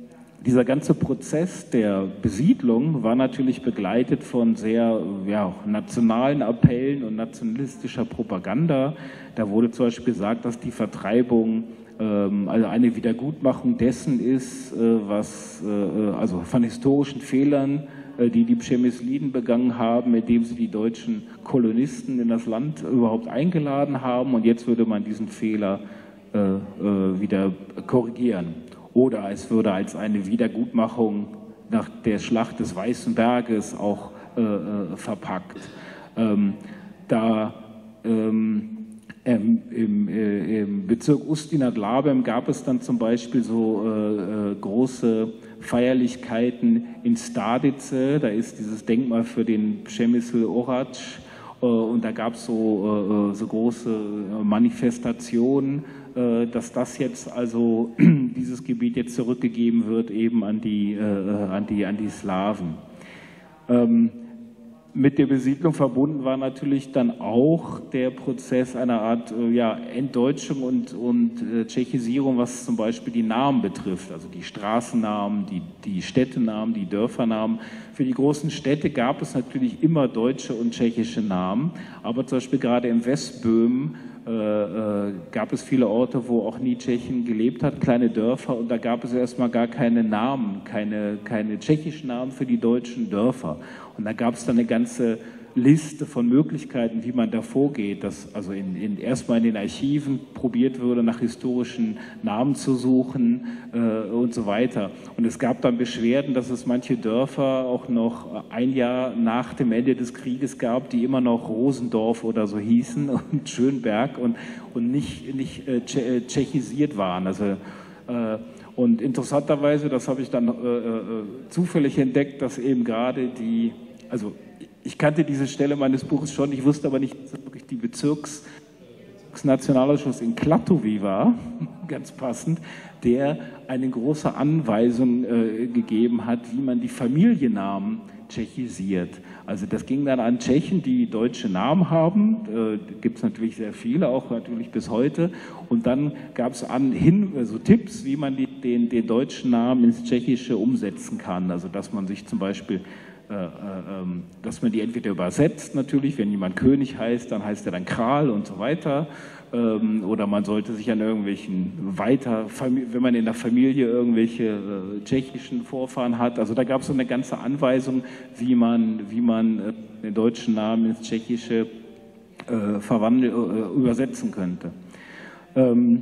Dieser ganze Prozess der Besiedlung war natürlich begleitet von sehr ja, nationalen Appellen und nationalistischer Propaganda. Da wurde zum Beispiel gesagt, dass die Vertreibung ähm, also eine Wiedergutmachung dessen ist, äh, was äh, also von historischen Fehlern, äh, die die Przemysliden begangen haben, indem sie die deutschen Kolonisten in das Land überhaupt eingeladen haben, und jetzt würde man diesen Fehler äh, äh, wieder korrigieren. Oder es würde als eine Wiedergutmachung nach der Schlacht des Weißen Berges auch äh, äh, verpackt. Ähm, da ähm, ähm, im, äh, im Bezirk Ustinad-Labem gab es dann zum Beispiel so äh, äh, große Feierlichkeiten in Stadice, da ist dieses Denkmal für den Przemysl Orac, äh, und da gab es so, äh, so große Manifestationen, dass das jetzt also dieses Gebiet jetzt zurückgegeben wird eben an die, äh, an die, an die Slawen. Ähm, mit der Besiedlung verbunden war natürlich dann auch der Prozess einer Art äh, ja, Entdeutschung und, und äh, Tschechisierung, was zum Beispiel die Namen betrifft, also die Straßennamen, die, die Städtenamen, die Dörfernamen. Für die großen Städte gab es natürlich immer deutsche und tschechische Namen, aber zum Beispiel gerade im Westböhmen Äh, äh, gab es viele Orte, wo auch nie Tschechen gelebt hat, kleine Dörfer, und da gab es erstmal gar keine Namen, keine, keine tschechischen Namen für die deutschen Dörfer. Und da gab es dann eine ganze Liste von Möglichkeiten, wie man da vorgeht, dass also in, in, erstmal in den Archiven probiert würde, nach historischen Namen zu suchen äh, und so weiter. Und es gab dann Beschwerden, dass es manche Dörfer auch noch ein Jahr nach dem Ende des Krieges gab, die immer noch Rosendorf oder so hießen und Schönberg und, und nicht, nicht äh, tschechisiert waren. Also, äh, und interessanterweise, das habe ich dann äh, äh, zufällig entdeckt, dass eben gerade die, also ich kannte diese Stelle meines Buches schon, ich wusste aber nicht, dass es wirklich die Bezirks, Bezirksnationalausschuss in Klatovy war, ganz passend, der eine große Anweisung äh, gegeben hat, wie man die Familiennamen tschechisiert. Also das ging dann an Tschechen, die deutsche Namen haben, äh, gibt es natürlich sehr viele, auch natürlich bis heute, und dann gab es an hin so also Tipps, wie man die, den, den deutschen Namen ins Tschechische umsetzen kann, also dass man sich zum Beispiel Äh, äh, dass man die entweder übersetzt natürlich, wenn jemand König heißt, dann heißt er dann Kral und so weiter, ähm, oder man sollte sich an irgendwelchen weiter, wenn man in der Familie irgendwelche äh, tschechischen Vorfahren hat, also da gab es so eine ganze Anweisung, wie man, wie man äh, den deutschen Namen ins Tschechische äh, verwandeln, äh, übersetzen könnte. Ähm,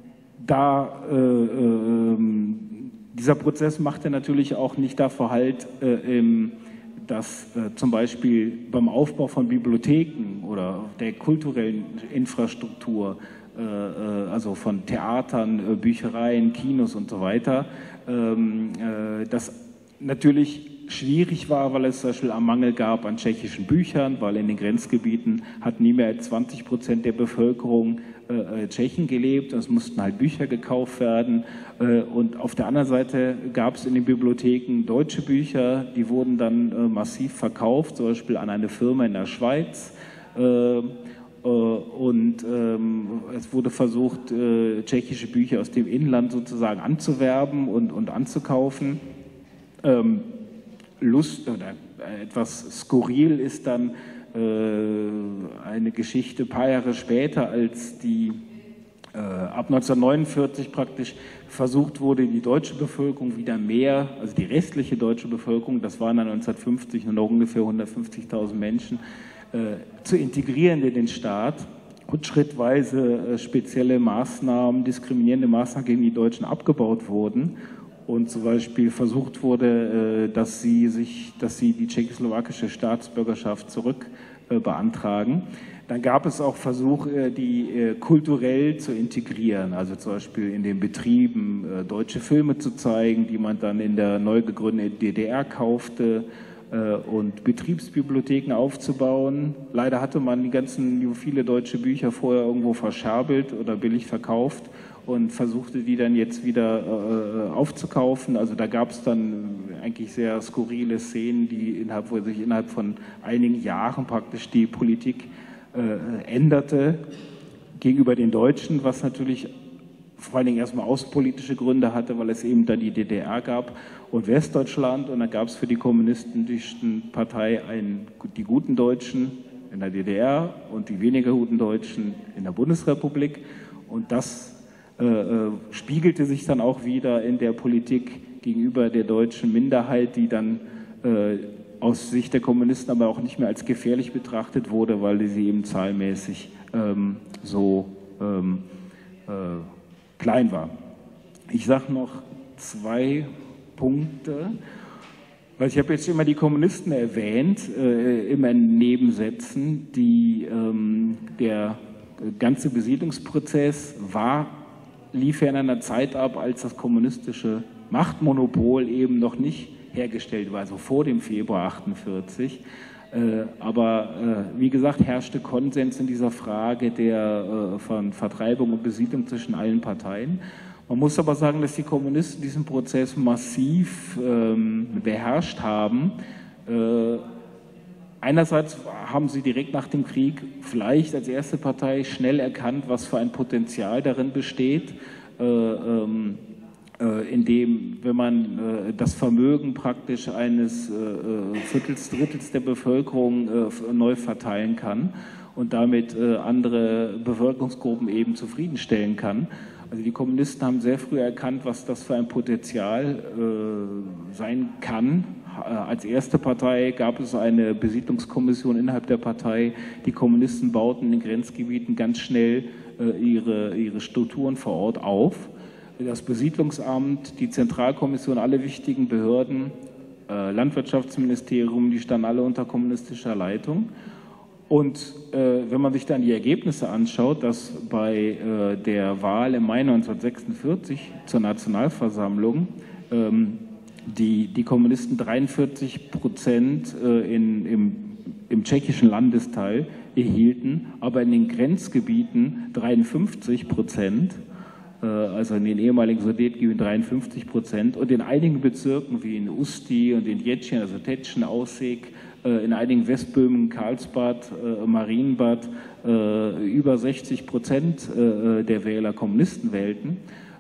da äh, äh, dieser Prozess machte natürlich auch nicht davor halt, äh, im dass äh, zum Beispiel beim Aufbau von Bibliotheken oder der kulturellen Infrastruktur, äh, äh, also von Theatern, äh, Büchereien, Kinos und so weiter, ähm, äh, das natürlich schwierig war, weil es zum Beispiel einen Mangel gab an tschechischen Büchern, weil in den Grenzgebieten hat nie mehr als zwanzig Prozent der Bevölkerung äh, Tschechen gelebt, es mussten halt Bücher gekauft werden, äh, und auf der anderen Seite gab es in den Bibliotheken deutsche Bücher, die wurden dann äh, massiv verkauft, zum Beispiel an eine Firma in der Schweiz, äh, äh, und ähm, es wurde versucht, äh, tschechische Bücher aus dem Inland sozusagen anzuwerben und, und anzukaufen. Ähm, Lust oder etwas skurril ist dann äh, eine Geschichte ein paar Jahre später, als die äh, ab neunzehnhundertneunundvierzig praktisch versucht wurde, die deutsche Bevölkerung wieder mehr, also die restliche deutsche Bevölkerung, das waren dann neunzehnhundertfünfzig nur noch ungefähr hundertfünfzigtausend Menschen, äh, zu integrieren in den Staat und schrittweise äh, spezielle Maßnahmen, diskriminierende Maßnahmen gegen die Deutschen abgebaut wurden. Und zum Beispiel versucht wurde, dass sie, sich, dass sie die tschechoslowakische Staatsbürgerschaft zurück beantragen. Dann gab es auch Versuche, die kulturell zu integrieren, also zum Beispiel in den Betrieben deutsche Filme zu zeigen, die man dann in der neu gegründeten D D R kaufte, und Betriebsbibliotheken aufzubauen. Leider hatte man die ganzen, viele deutsche Bücher vorher irgendwo verscherbelt oder billig verkauft und versuchte die dann jetzt wieder äh, aufzukaufen. Also da gab es dann eigentlich sehr skurrile Szenen, die innerhalb, wo sich innerhalb von einigen Jahren praktisch die Politik äh, änderte gegenüber den Deutschen, was natürlich vor allen Dingen erstmal außenpolitische Gründe hatte, weil es eben dann die D D R gab und Westdeutschland, und dann gab es für die kommunistische Partei einen, die guten Deutschen in der D D R und die weniger guten Deutschen in der Bundesrepublik, und das äh, äh, spiegelte sich dann auch wieder in der Politik gegenüber der deutschen Minderheit, die dann äh, aus Sicht der Kommunisten aber auch nicht mehr als gefährlich betrachtet wurde, weil sie eben zahlmäßig ähm, so ähm, äh, klein war. Ich sage noch zwei Punkte, weil ich habe jetzt immer die Kommunisten erwähnt, äh, immer in Nebensätzen. Die, ähm, der ganze Besiedlungsprozess war, lief ja in einer Zeit ab, als das kommunistische Machtmonopol eben noch nicht hergestellt war, also vor dem Februar achtundvierzig. Äh, aber äh, wie gesagt, herrschte Konsens in dieser Frage der, äh, von Vertreibung und Besiedlung zwischen allen Parteien. Man muss aber sagen, dass die Kommunisten diesen Prozess massiv ähm, beherrscht haben. Äh, einerseits haben sie direkt nach dem Krieg vielleicht als erste Partei schnell erkannt, was für ein Potenzial darin besteht, äh, ähm, in dem, wenn man äh, das Vermögen praktisch eines äh, Viertels, Drittels der Bevölkerung äh, neu verteilen kann und damit äh, andere Bevölkerungsgruppen eben zufriedenstellen kann. Also die Kommunisten haben sehr früh erkannt, was das für ein Potenzial äh, sein kann. Als erste Partei gab es eine Besiedlungskommission innerhalb der Partei. Die Kommunisten bauten in den Grenzgebieten ganz schnell äh, ihre, ihre Strukturen vor Ort auf. Das Besiedlungsamt, die Zentralkommission, alle wichtigen Behörden, äh, Landwirtschaftsministerium, die standen alle unter kommunistischer Leitung. Und äh, wenn man sich dann die Ergebnisse anschaut, dass bei äh, der Wahl im Mai neunzehnhundertsechsundvierzig zur Nationalversammlung ähm, die, die Kommunisten dreiundvierzig Prozent äh, in, im, im tschechischen Landesteil erhielten, aber in den Grenzgebieten dreiundfünfzig Prozent. Also in den ehemaligen Sowjetgebieten dreiundfünfzig Prozent, und in einigen Bezirken wie in Usti und in Jetschen, also Tetschen, Aussig, in einigen Westböhmen, Karlsbad, Marienbad, über sechzig Prozent der Wähler Kommunisten wählten.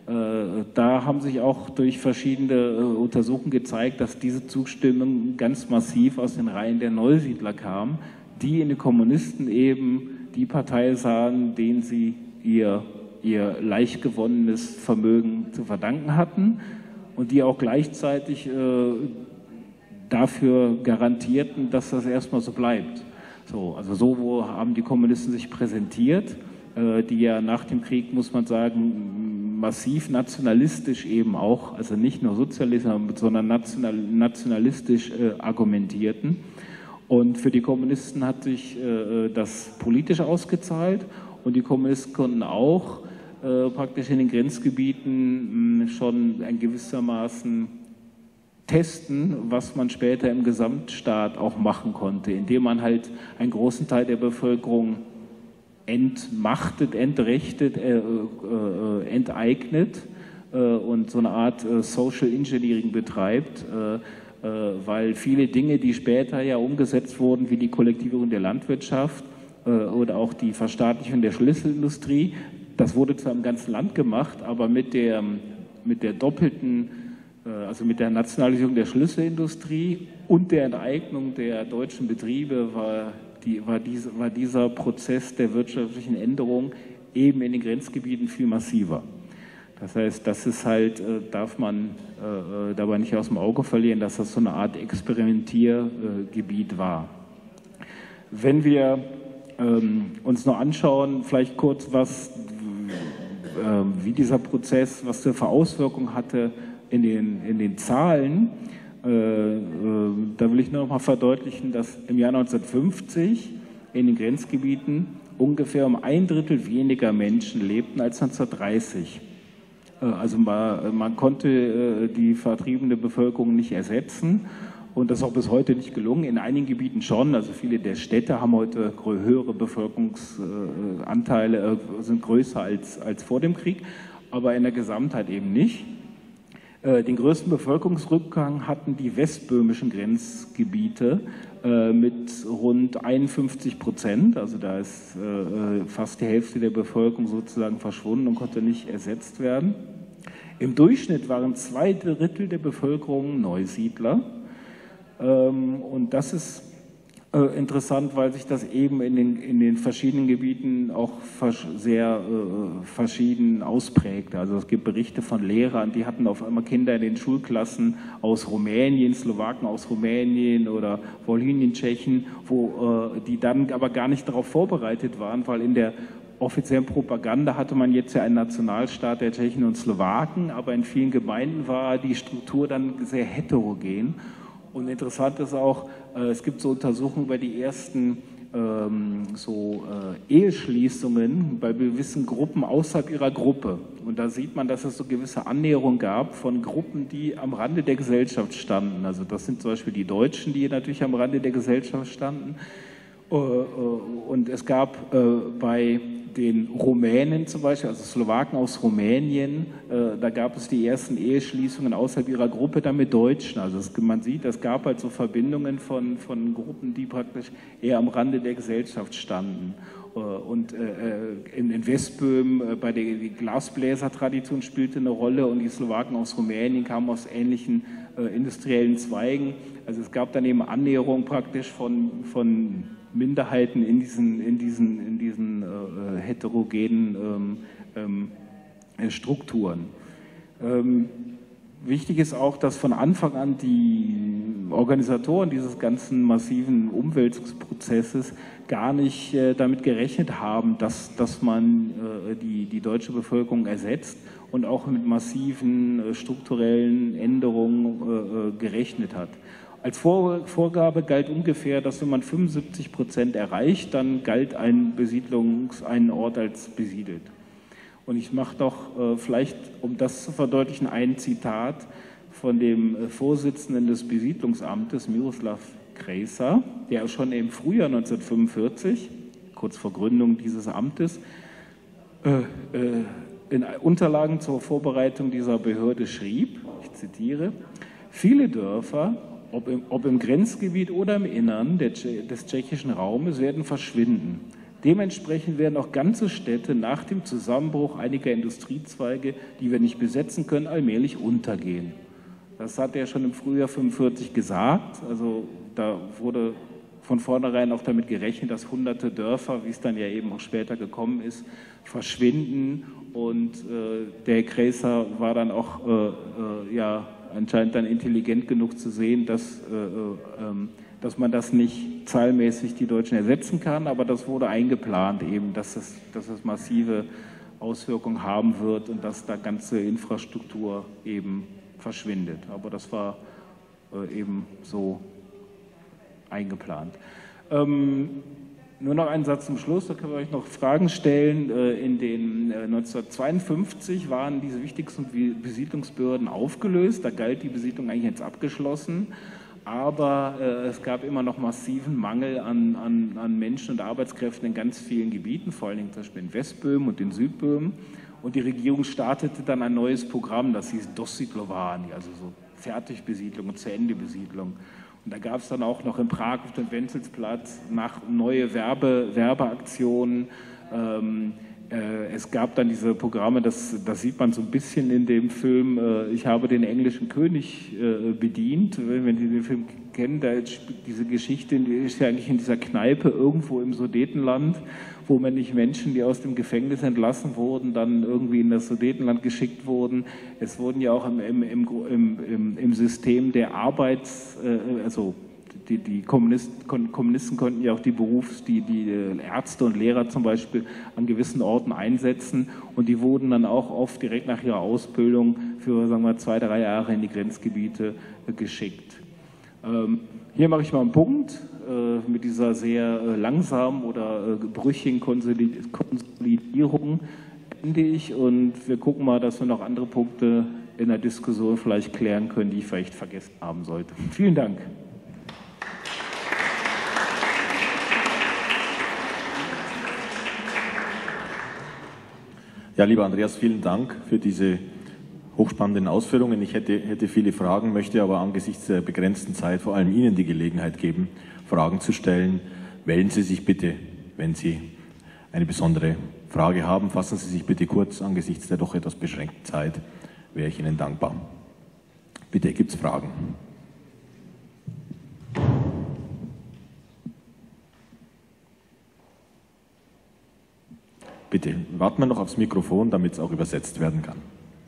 Da haben sich auch durch verschiedene Untersuchungen gezeigt, dass diese Zustimmung ganz massiv aus den Reihen der Neusiedler kam, die in den Kommunisten eben die Partei sahen, denen sie ihr ihr leicht gewonnenes Vermögen zu verdanken hatten und die auch gleichzeitig äh, dafür garantierten, dass das erstmal so bleibt. So, also so haben die Kommunisten sich präsentiert, äh, die ja nach dem Krieg, muss man sagen, massiv nationalistisch eben auch, also nicht nur sozialistisch, sondern national, nationalistisch äh, argumentierten. Und für die Kommunisten hat sich äh, das politisch ausgezahlt, und die Kommunisten konnten auch Äh, praktisch in den Grenzgebieten mh, schon ein gewissermaßen testen, was man später im Gesamtstaat auch machen konnte, indem man halt einen großen Teil der Bevölkerung entmachtet, entrechtet, äh, äh, enteignet äh, und so eine Art äh, Social Engineering betreibt, äh, äh, weil viele Dinge, die später ja umgesetzt wurden, wie die Kollektivierung der Landwirtschaft äh, oder auch die Verstaatlichung der Schlüsselindustrie, das wurde zwar im ganzen Land gemacht, aber mit der, mit der doppelten, also mit der Nationalisierung der Schlüsselindustrie und der Enteignung der deutschen Betriebe war, die, war, diese, war dieser Prozess der wirtschaftlichen Änderung eben in den Grenzgebieten viel massiver. Das heißt, das ist halt, darf man äh, dabei nicht aus dem Auge verlieren, dass das so eine Art Experimentiergebiet war. Wenn wir ähm, uns noch anschauen, vielleicht kurz, was wie dieser Prozess, was der für Auswirkungen hatte in den, in den Zahlen, äh, äh, da will ich nur noch mal verdeutlichen, dass im Jahr neunzehnhundertfünfzig in den Grenzgebieten ungefähr um ein Drittel weniger Menschen lebten als neunzehnhundertdreißig. Äh, also man, man konnte äh, die vertriebene Bevölkerung nicht ersetzen. Und das ist auch bis heute nicht gelungen. In einigen Gebieten schon. Also viele der Städte haben heute höhere Bevölkerungsanteile, sind größer als, als vor dem Krieg, aber in der Gesamtheit eben nicht. Den größten Bevölkerungsrückgang hatten die westböhmischen Grenzgebiete. äh, mit rund einundfünfzig Prozent. Also da ist äh, fast die Hälfte der Bevölkerung sozusagen verschwunden und konnte nicht ersetzt werden. Im Durchschnitt waren zwei Drittel der Bevölkerung Neusiedler. Ähm, und das ist äh, interessant, weil sich das eben in den, in den verschiedenen Gebieten auch vers sehr äh, verschieden ausprägt. Also es gibt Berichte von Lehrern, die hatten auf einmal Kinder in den Schulklassen aus Rumänien, Slowaken aus Rumänien oder Wolynien, Tschechen, wo äh, die dann aber gar nicht darauf vorbereitet waren, weil in der offiziellen Propaganda hatte man jetzt ja einen Nationalstaat der Tschechen und Slowaken, aber in vielen Gemeinden war die Struktur dann sehr heterogen. Und interessant ist auch, äh, es gibt so Untersuchungen über die ersten ähm, so, äh, Eheschließungen bei gewissen Gruppen außerhalb ihrer Gruppe. Und da sieht man, dass es so gewisse Annäherungen gab von Gruppen, die am Rande der Gesellschaft standen. Also das sind zum Beispiel die Deutschen, die natürlich am Rande der Gesellschaft standen. Äh, äh, und es gab äh, bei den Rumänen zum Beispiel, also Slowaken aus Rumänien, äh, da gab es die ersten Eheschließungen außerhalb ihrer Gruppe dann mit Deutschen. Also es, man sieht, es gab halt so Verbindungen von, von Gruppen, die praktisch eher am Rande der Gesellschaft standen. Äh, und äh, in, in Westböhmen äh, bei der Glasbläsertradition spielte eine Rolle und die Slowaken aus Rumänien kamen aus ähnlichen äh, industriellen Zweigen. Also es gab dann eben Annäherung praktisch von, von Minderheiten in diesen, in diesen, in diesen äh, heterogenen ähm, ähm, Strukturen. Ähm, wichtig ist auch, dass von Anfang an die Organisatoren dieses ganzen massiven Umwälzungsprozesses gar nicht äh, damit gerechnet haben, dass, dass man äh, die, die deutsche Bevölkerung ersetzt und auch mit massiven äh, strukturellen Änderungen äh, gerechnet hat. Als Vorgabe galt ungefähr, dass wenn man fünfundsiebzig Prozent erreicht, dann galt ein Besiedlungs-, ein Ort als besiedelt. Und ich mache doch äh, vielleicht, um das zu verdeutlichen, ein Zitat von dem äh, Vorsitzenden des Besiedlungsamtes, Miroslav Krejsa, der schon im Frühjahr neunzehnhundertfünfundvierzig, kurz vor Gründung dieses Amtes, äh, äh, in Unterlagen zur Vorbereitung dieser Behörde schrieb, ich zitiere, viele Dörfer, Ob im, ob im Grenzgebiet oder im Innern der, des tschechischen Raumes, werden verschwinden. Dementsprechend werden auch ganze Städte nach dem Zusammenbruch einiger Industriezweige, die wir nicht besetzen können, allmählich untergehen. Das hat er schon im Frühjahr fünfundvierzig gesagt. Also da wurde von vornherein auch damit gerechnet, dass hunderte Dörfer, wie es dann ja eben auch später gekommen ist, verschwinden. Und äh, der Krejsa war dann auch äh, äh, ja, anscheinend dann intelligent genug zu sehen, dass, äh, äh, dass man das nicht zahlmäßig die Deutschen ersetzen kann, aber das wurde eingeplant eben, dass es, dass es massive Auswirkungen haben wird und dass da ganze Infrastruktur eben verschwindet. Aber das war äh, eben so eingeplant. Ähm, Nur noch einen Satz zum Schluss, da können wir euch noch Fragen stellen. In den neunzehnhundertzweiundfünfzig waren diese wichtigsten Besiedlungsbehörden aufgelöst, da galt die Besiedlung eigentlich jetzt abgeschlossen, aber es gab immer noch massiven Mangel an, an, an Menschen und Arbeitskräften in ganz vielen Gebieten, vor allen Dingen zum Beispiel in Westböhmen und in Südböhmen. Und die Regierung startete dann ein neues Programm, das hieß Dosidlovani, also so Fertigbesiedlung und Zu-Ende-Besiedlung. Und da gab es dann auch noch in Prag auf dem Wenzelsplatz nach neue Werbe, Werbeaktionen. Ähm, äh, es gab dann diese Programme, das, das sieht man so ein bisschen in dem Film, äh, ich habe den englischen König äh, bedient. Wenn Sie den Film kennen, da diese Geschichte die ist ja eigentlich in dieser Kneipe irgendwo im Sudetenland, wo männliche Menschen, die aus dem Gefängnis entlassen wurden, dann irgendwie in das Sudetenland geschickt wurden. Es wurden ja auch im, im, im, im, im System der Arbeits-, äh, also die, die Kommunisten, Kommunisten konnten ja auch die Berufs-, die, die Ärzte und Lehrer zum Beispiel an gewissen Orten einsetzen und die wurden dann auch oft direkt nach ihrer Ausbildung für, sagen wir, zwei, drei Jahre in die Grenzgebiete äh, geschickt. Ähm, Hier mache ich mal einen Punkt äh, mit dieser sehr äh, langsamen oder äh, brüchigen Konsolidierung ende ich und wir gucken mal, dass wir noch andere Punkte in der Diskussion vielleicht klären können, die ich vielleicht vergessen haben sollte. Vielen Dank. Ja, lieber Andreas, vielen Dank für diese hochspannenden Ausführungen. Ich hätte, hätte viele Fragen, möchte aber angesichts der begrenzten Zeit vor allem Ihnen die Gelegenheit geben, Fragen zu stellen. Melden Sie sich bitte, wenn Sie eine besondere Frage haben. Fassen Sie sich bitte kurz, angesichts der doch etwas beschränkten Zeit wäre ich Ihnen dankbar. Bitte, gibt es Fragen? Bitte, warten wir noch aufs Mikrofon, damit es auch übersetzt werden kann.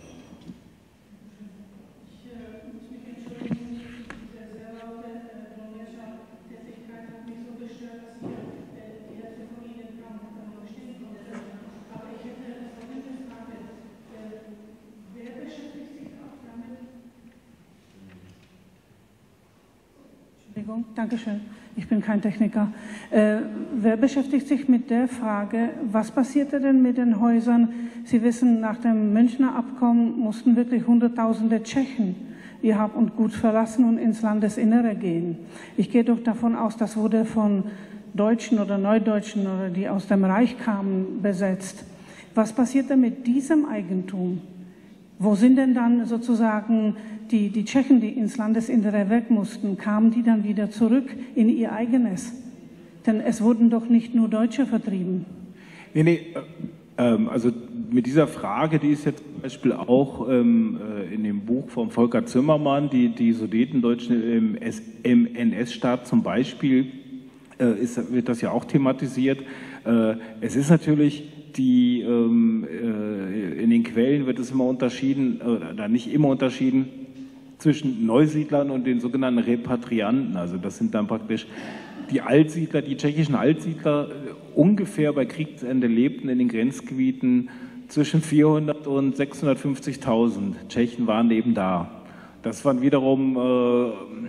Dankeschön. Ich bin kein Techniker. Äh, wer beschäftigt sich mit der Frage, was passierte denn mit den Häusern? Sie wissen, nach dem Münchner Abkommen mussten wirklich Hunderttausende Tschechen ihr Hab und Gut verlassen und ins Landesinnere gehen. Ich gehe doch davon aus, das wurde von Deutschen oder Neudeutschen oder die aus dem Reich kamen besetzt. Was passiert denn mit diesem Eigentum? Wo sind denn dann sozusagen die, die Tschechen, die ins Landesinnere weg mussten, kamen die dann wieder zurück in ihr eigenes? Denn es wurden doch nicht nur Deutsche vertrieben. Nee, nee, ähm, also mit dieser Frage, die ist jetzt zum Beispiel auch ähm, in dem Buch von Volker Zimmermann, die, die Sudetendeutschen im, im N S-Staat zum Beispiel, äh, ist, wird das ja auch thematisiert. Äh, es ist natürlich die, ähm, äh, in den Quellen wird es immer unterschieden, oder nicht immer unterschieden, zwischen Neusiedlern und den sogenannten Repatrianten. Also das sind dann praktisch die Altsiedler, die tschechischen Altsiedler, ungefähr bei Kriegsende lebten in den Grenzgebieten zwischen vierhundert und sechshundertfünfzigtausend. Tschechen waren eben da. Das waren wiederum, äh,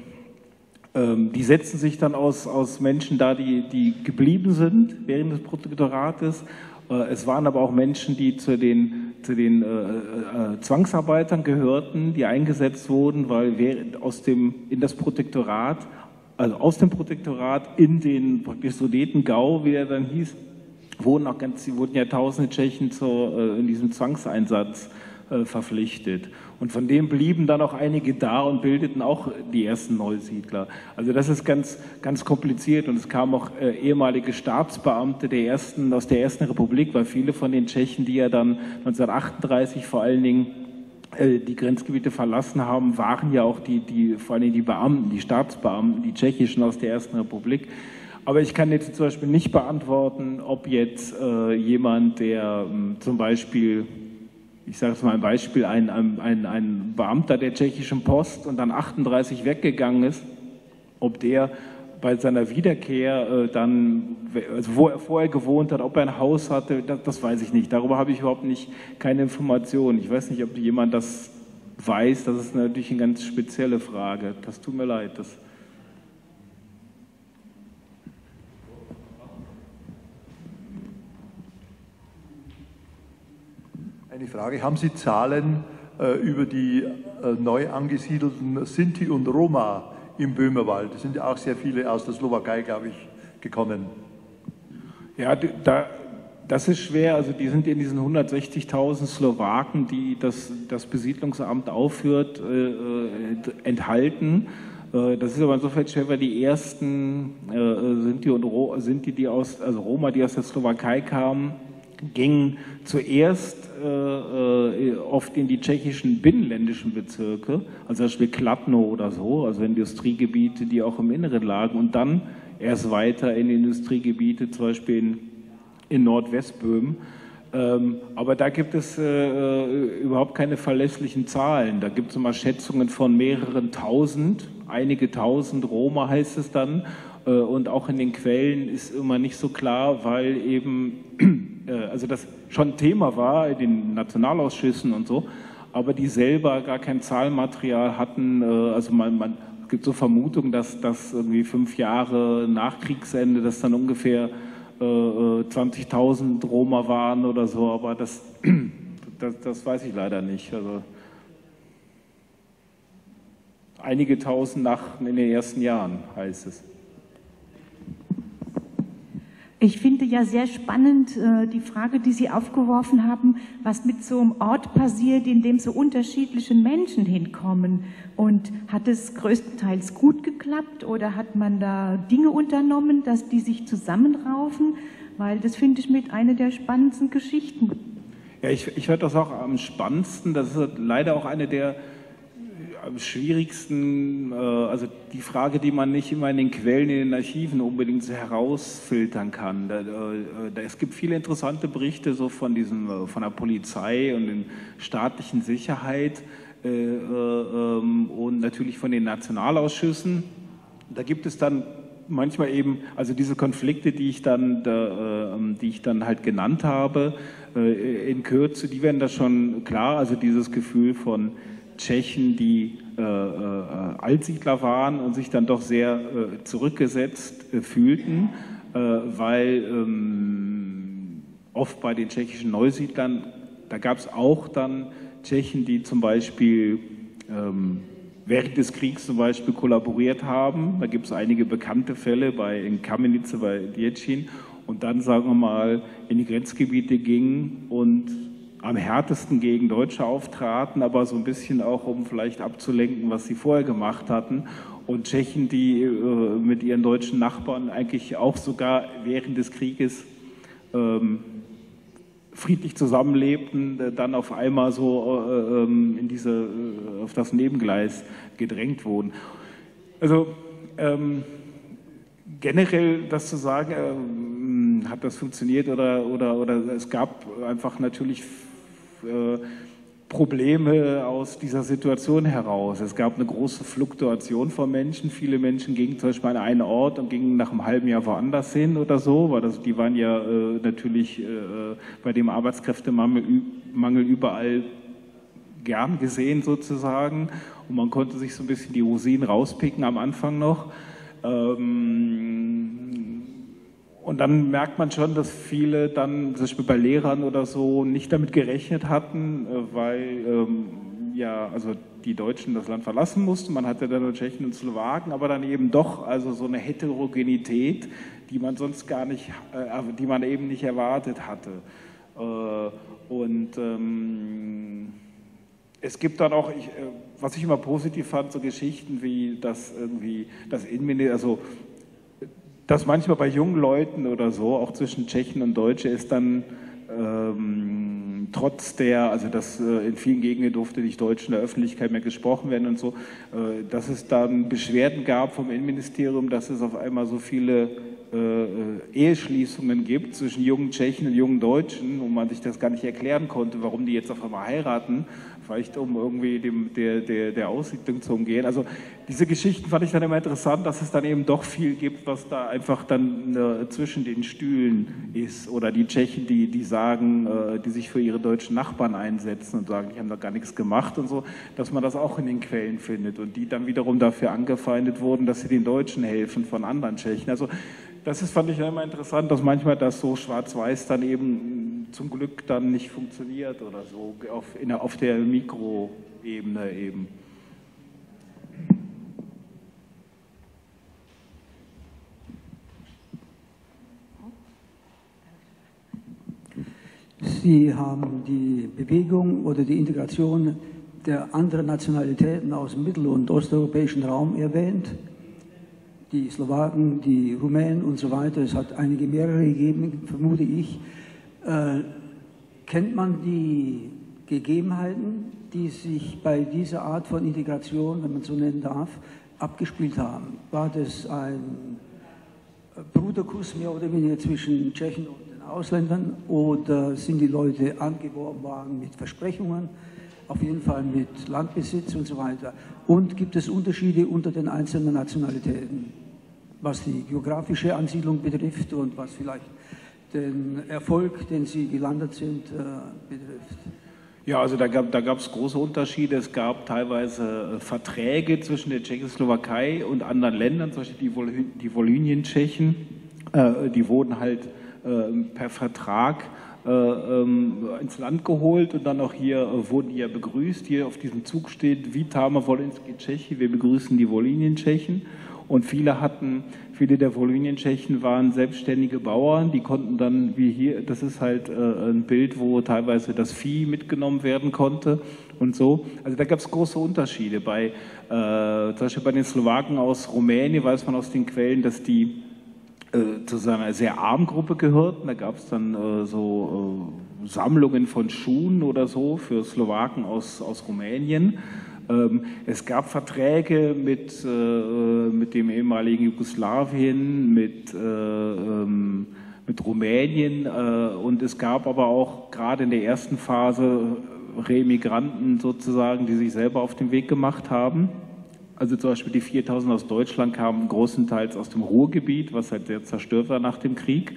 äh, die setzen sich dann aus, aus Menschen da, die, die geblieben sind während des Protektorates. Äh, es waren aber auch Menschen, die zu den zu den äh, äh, Zwangsarbeitern gehörten, die eingesetzt wurden, weil wir aus dem, in das Protektorat, also aus dem Protektorat in den praktisch Sudetengau, wie er dann hieß, wurden auch ganz, wurden ja tausende Tschechen zur, äh, in diesem Zwangseinsatz äh, verpflichtet. Und von dem blieben dann auch einige da und bildeten auch die ersten Neusiedler. Also das ist ganz, ganz kompliziert und es kamen auch äh, ehemalige Stabsbeamte der ersten, aus der ersten Republik, weil viele von den Tschechen, die ja dann neunzehnhundertachtunddreißig vor allen Dingen äh, die Grenzgebiete verlassen haben, waren ja auch die, die, vor allen Dingen die Beamten, die Staatsbeamten, die tschechischen aus der ersten Republik. Aber ich kann jetzt zum Beispiel nicht beantworten, ob jetzt äh, jemand, der äh, zum Beispiel, ich sage es mal ein Beispiel, ein, ein, ein Beamter der tschechischen Post und dann achtunddreißig weggegangen ist, ob der bei seiner Wiederkehr äh, dann, also wo er vorher gewohnt hat, ob er ein Haus hatte, das, das weiß ich nicht. Darüber habe ich überhaupt nicht keine Informationen. Ich weiß nicht, ob jemand das weiß. Das ist natürlich eine ganz spezielle Frage. Das tut mir leid. Das Eine Frage, haben Sie Zahlen äh, über die äh, neu angesiedelten Sinti und Roma im Böhmerwald? Es sind ja auch sehr viele aus der Slowakei, glaube ich, gekommen. Ja, da, das ist schwer. Also die sind in diesen hundertsechzigtausend Slowaken, die das, das Besiedlungsamt aufführt, äh, enthalten. Äh, das ist aber insofern schwer, weil die ersten äh, Sinti und Ro Sinti, die aus, also Roma, die aus der Slowakei kamen, gingen zuerst äh, äh, oft in die tschechischen binnenländischen Bezirke, also zum Beispiel Kladno oder so, also Industriegebiete, die auch im Inneren lagen, und dann erst weiter in Industriegebiete, zum Beispiel in, in Nordwestböhmen. Ähm, aber da gibt es äh, überhaupt keine verlässlichen Zahlen. Da gibt es immer Schätzungen von mehreren tausend, einige tausend Roma heißt es dann. Äh, und auch in den Quellen ist immer nicht so klar, weil eben also das schon Thema war in den Nationalausschüssen und so, aber die selber gar kein Zahlenmaterial hatten. Also man, man es gibt so Vermutungen, dass das irgendwie fünf Jahre nach Kriegsende, dass dann ungefähr äh, zwanzigtausend Roma waren oder so, aber das, das, das weiß ich leider nicht. Also einige tausend nach in den ersten Jahren heißt es. Ich finde ja sehr spannend äh, die Frage, die Sie aufgeworfen haben, was mit so einem Ort passiert, in dem so unterschiedliche Menschen hinkommen. Und hat es größtenteils gut geklappt oder hat man da Dinge unternommen, dass die sich zusammenraufen? Weil das finde ich mit einer der spannendsten Geschichten. Ja, ich, ich fand das auch am spannendsten. Das ist leider auch eine der am schwierigsten, also die Frage, die man nicht immer in den Quellen, in den Archiven unbedingt so herausfiltern kann. Da, da, es gibt viele interessante Berichte so von, diesem, von der Polizei und der staatlichen Sicherheit äh, äh, und natürlich von den Nationalausschüssen. Da gibt es dann manchmal eben, also diese Konflikte, die ich dann, da, äh, die ich dann halt genannt habe, äh, in Kürze, die werden da schon klar, also dieses Gefühl von Tschechen, die äh, äh, Altsiedler waren und sich dann doch sehr äh, zurückgesetzt äh, fühlten, äh, weil ähm, oft bei den tschechischen Neusiedlern, da gab es auch dann Tschechen, die zum Beispiel ähm, während des Kriegs zum Beispiel kollaboriert haben. Da gibt es einige bekannte Fälle bei, in Kamenice, bei Děčín und dann, sagen wir mal, in die Grenzgebiete gingen und am härtesten gegen Deutsche auftraten, aber so ein bisschen auch, um vielleicht abzulenken, was sie vorher gemacht hatten. Und Tschechen, die äh, mit ihren deutschen Nachbarn eigentlich auch sogar während des Krieges ähm, friedlich zusammenlebten, äh, dann auf einmal so äh, äh, in diese, äh, auf das Nebengleis gedrängt wurden. Also ähm, generell das zu sagen, äh, hat das funktioniert oder, oder, oder es gab einfach natürlich Probleme aus dieser Situation heraus. Es gab eine große Fluktuation von Menschen. Viele Menschen gingen zum Beispiel an einen Ort und gingen nach einem halben Jahr woanders hin oder so, weil das, die waren ja äh, natürlich äh, bei dem Arbeitskräftemangel Mangel überall gern gesehen sozusagen. Und man konnte sich so ein bisschen die Rosinen rauspicken am Anfang noch. Ähm, Und dann merkt man schon, dass viele dann, zum Beispiel bei Lehrern oder so, nicht damit gerechnet hatten, weil ähm, ja, also die Deutschen das Land verlassen mussten. Man hatte dann nur Tschechen und Slowaken, aber dann eben doch also so eine Heterogenität, die man sonst gar nicht, äh, die man eben nicht erwartet hatte. Äh, und ähm, es gibt dann auch, ich, äh, was ich immer positiv fand, so Geschichten wie das irgendwie, das Innenministerium, also dass manchmal bei jungen Leuten oder so, auch zwischen Tschechen und Deutsche, ist dann ähm, trotz der, also dass äh, in vielen Gegenden durfte nicht Deutsch in der Öffentlichkeit mehr gesprochen werden und so, äh, dass es dann Beschwerden gab vom Innenministerium, dass es auf einmal so viele äh, Eheschließungen gibt zwischen jungen Tschechen und jungen Deutschen, wo man sich das gar nicht erklären konnte, warum die jetzt auf einmal heiraten, vielleicht um irgendwie dem, der, der, der Aussiedlung zu umgehen. Also diese Geschichten fand ich dann immer interessant, dass es dann eben doch viel gibt, was da einfach dann äh, zwischen den Stühlen ist. Oder die Tschechen, die, die sagen, äh, die sich für ihre deutschen Nachbarn einsetzen und sagen, die haben doch gar nichts gemacht und so, dass man das auch in den Quellen findet. Und die dann wiederum dafür angefeindet wurden, dass sie den Deutschen helfen von anderen Tschechen. Also das ist, fand ich immer interessant, dass manchmal das so schwarz-weiß dann eben zum Glück dann nicht funktioniert oder so, auf, in der, auf der Mikroebene eben. Sie haben die Bewegung oder die Integration der anderen Nationalitäten aus dem mittel- und osteuropäischen Raum erwähnt. Die Slowaken, die Rumänen und so weiter. Es hat einige mehrere gegeben, vermute ich. Äh, kennt man die Gegebenheiten, die sich bei dieser Art von Integration, wenn man so nennen darf, abgespielt haben? War das ein Bruderkuss mehr oder weniger zwischen Tschechen und den Ausländern oder sind die Leute angeworben worden mit Versprechungen, auf jeden Fall mit Landbesitz und so weiter? Und gibt es Unterschiede unter den einzelnen Nationalitäten, was die geografische Ansiedlung betrifft und was vielleicht den Erfolg, den sie gelandet sind, betrifft? Ja, also da gab da gab es große Unterschiede. Es gab teilweise Verträge zwischen der Tschechoslowakei und anderen Ländern, zum Beispiel die, Vol die Volynien-Tschechen, äh, die wurden halt äh, per Vertrag äh, ähm, ins Land geholt und dann auch hier äh, wurden die ja begrüßt. Hier auf diesem Zug steht Vítame Volynsky Tschechi, wir begrüßen die Volynien-Tschechen. Und viele hatten, viele der Volynien-Tschechen waren selbstständige Bauern, die konnten dann, wie hier, das ist halt äh, ein Bild, wo teilweise das Vieh mitgenommen werden konnte und so. Also da gab es große Unterschiede. Bei, äh, zum Beispiel bei den Slowaken aus Rumänien weiß man aus den Quellen, dass die äh, zu einer sehr armen Gruppe gehörten. Da gab es dann äh, so äh, Sammlungen von Schuhen oder so für Slowaken aus, aus Rumänien. Es gab Verträge mit, äh, mit dem ehemaligen Jugoslawien, mit, äh, mit Rumänien äh, und es gab aber auch gerade in der ersten Phase Remigranten sozusagen, die sich selber auf den Weg gemacht haben. Also zum Beispiel die viertausend aus Deutschland kamen großenteils aus dem Ruhrgebiet, was halt sehr zerstört war nach dem Krieg.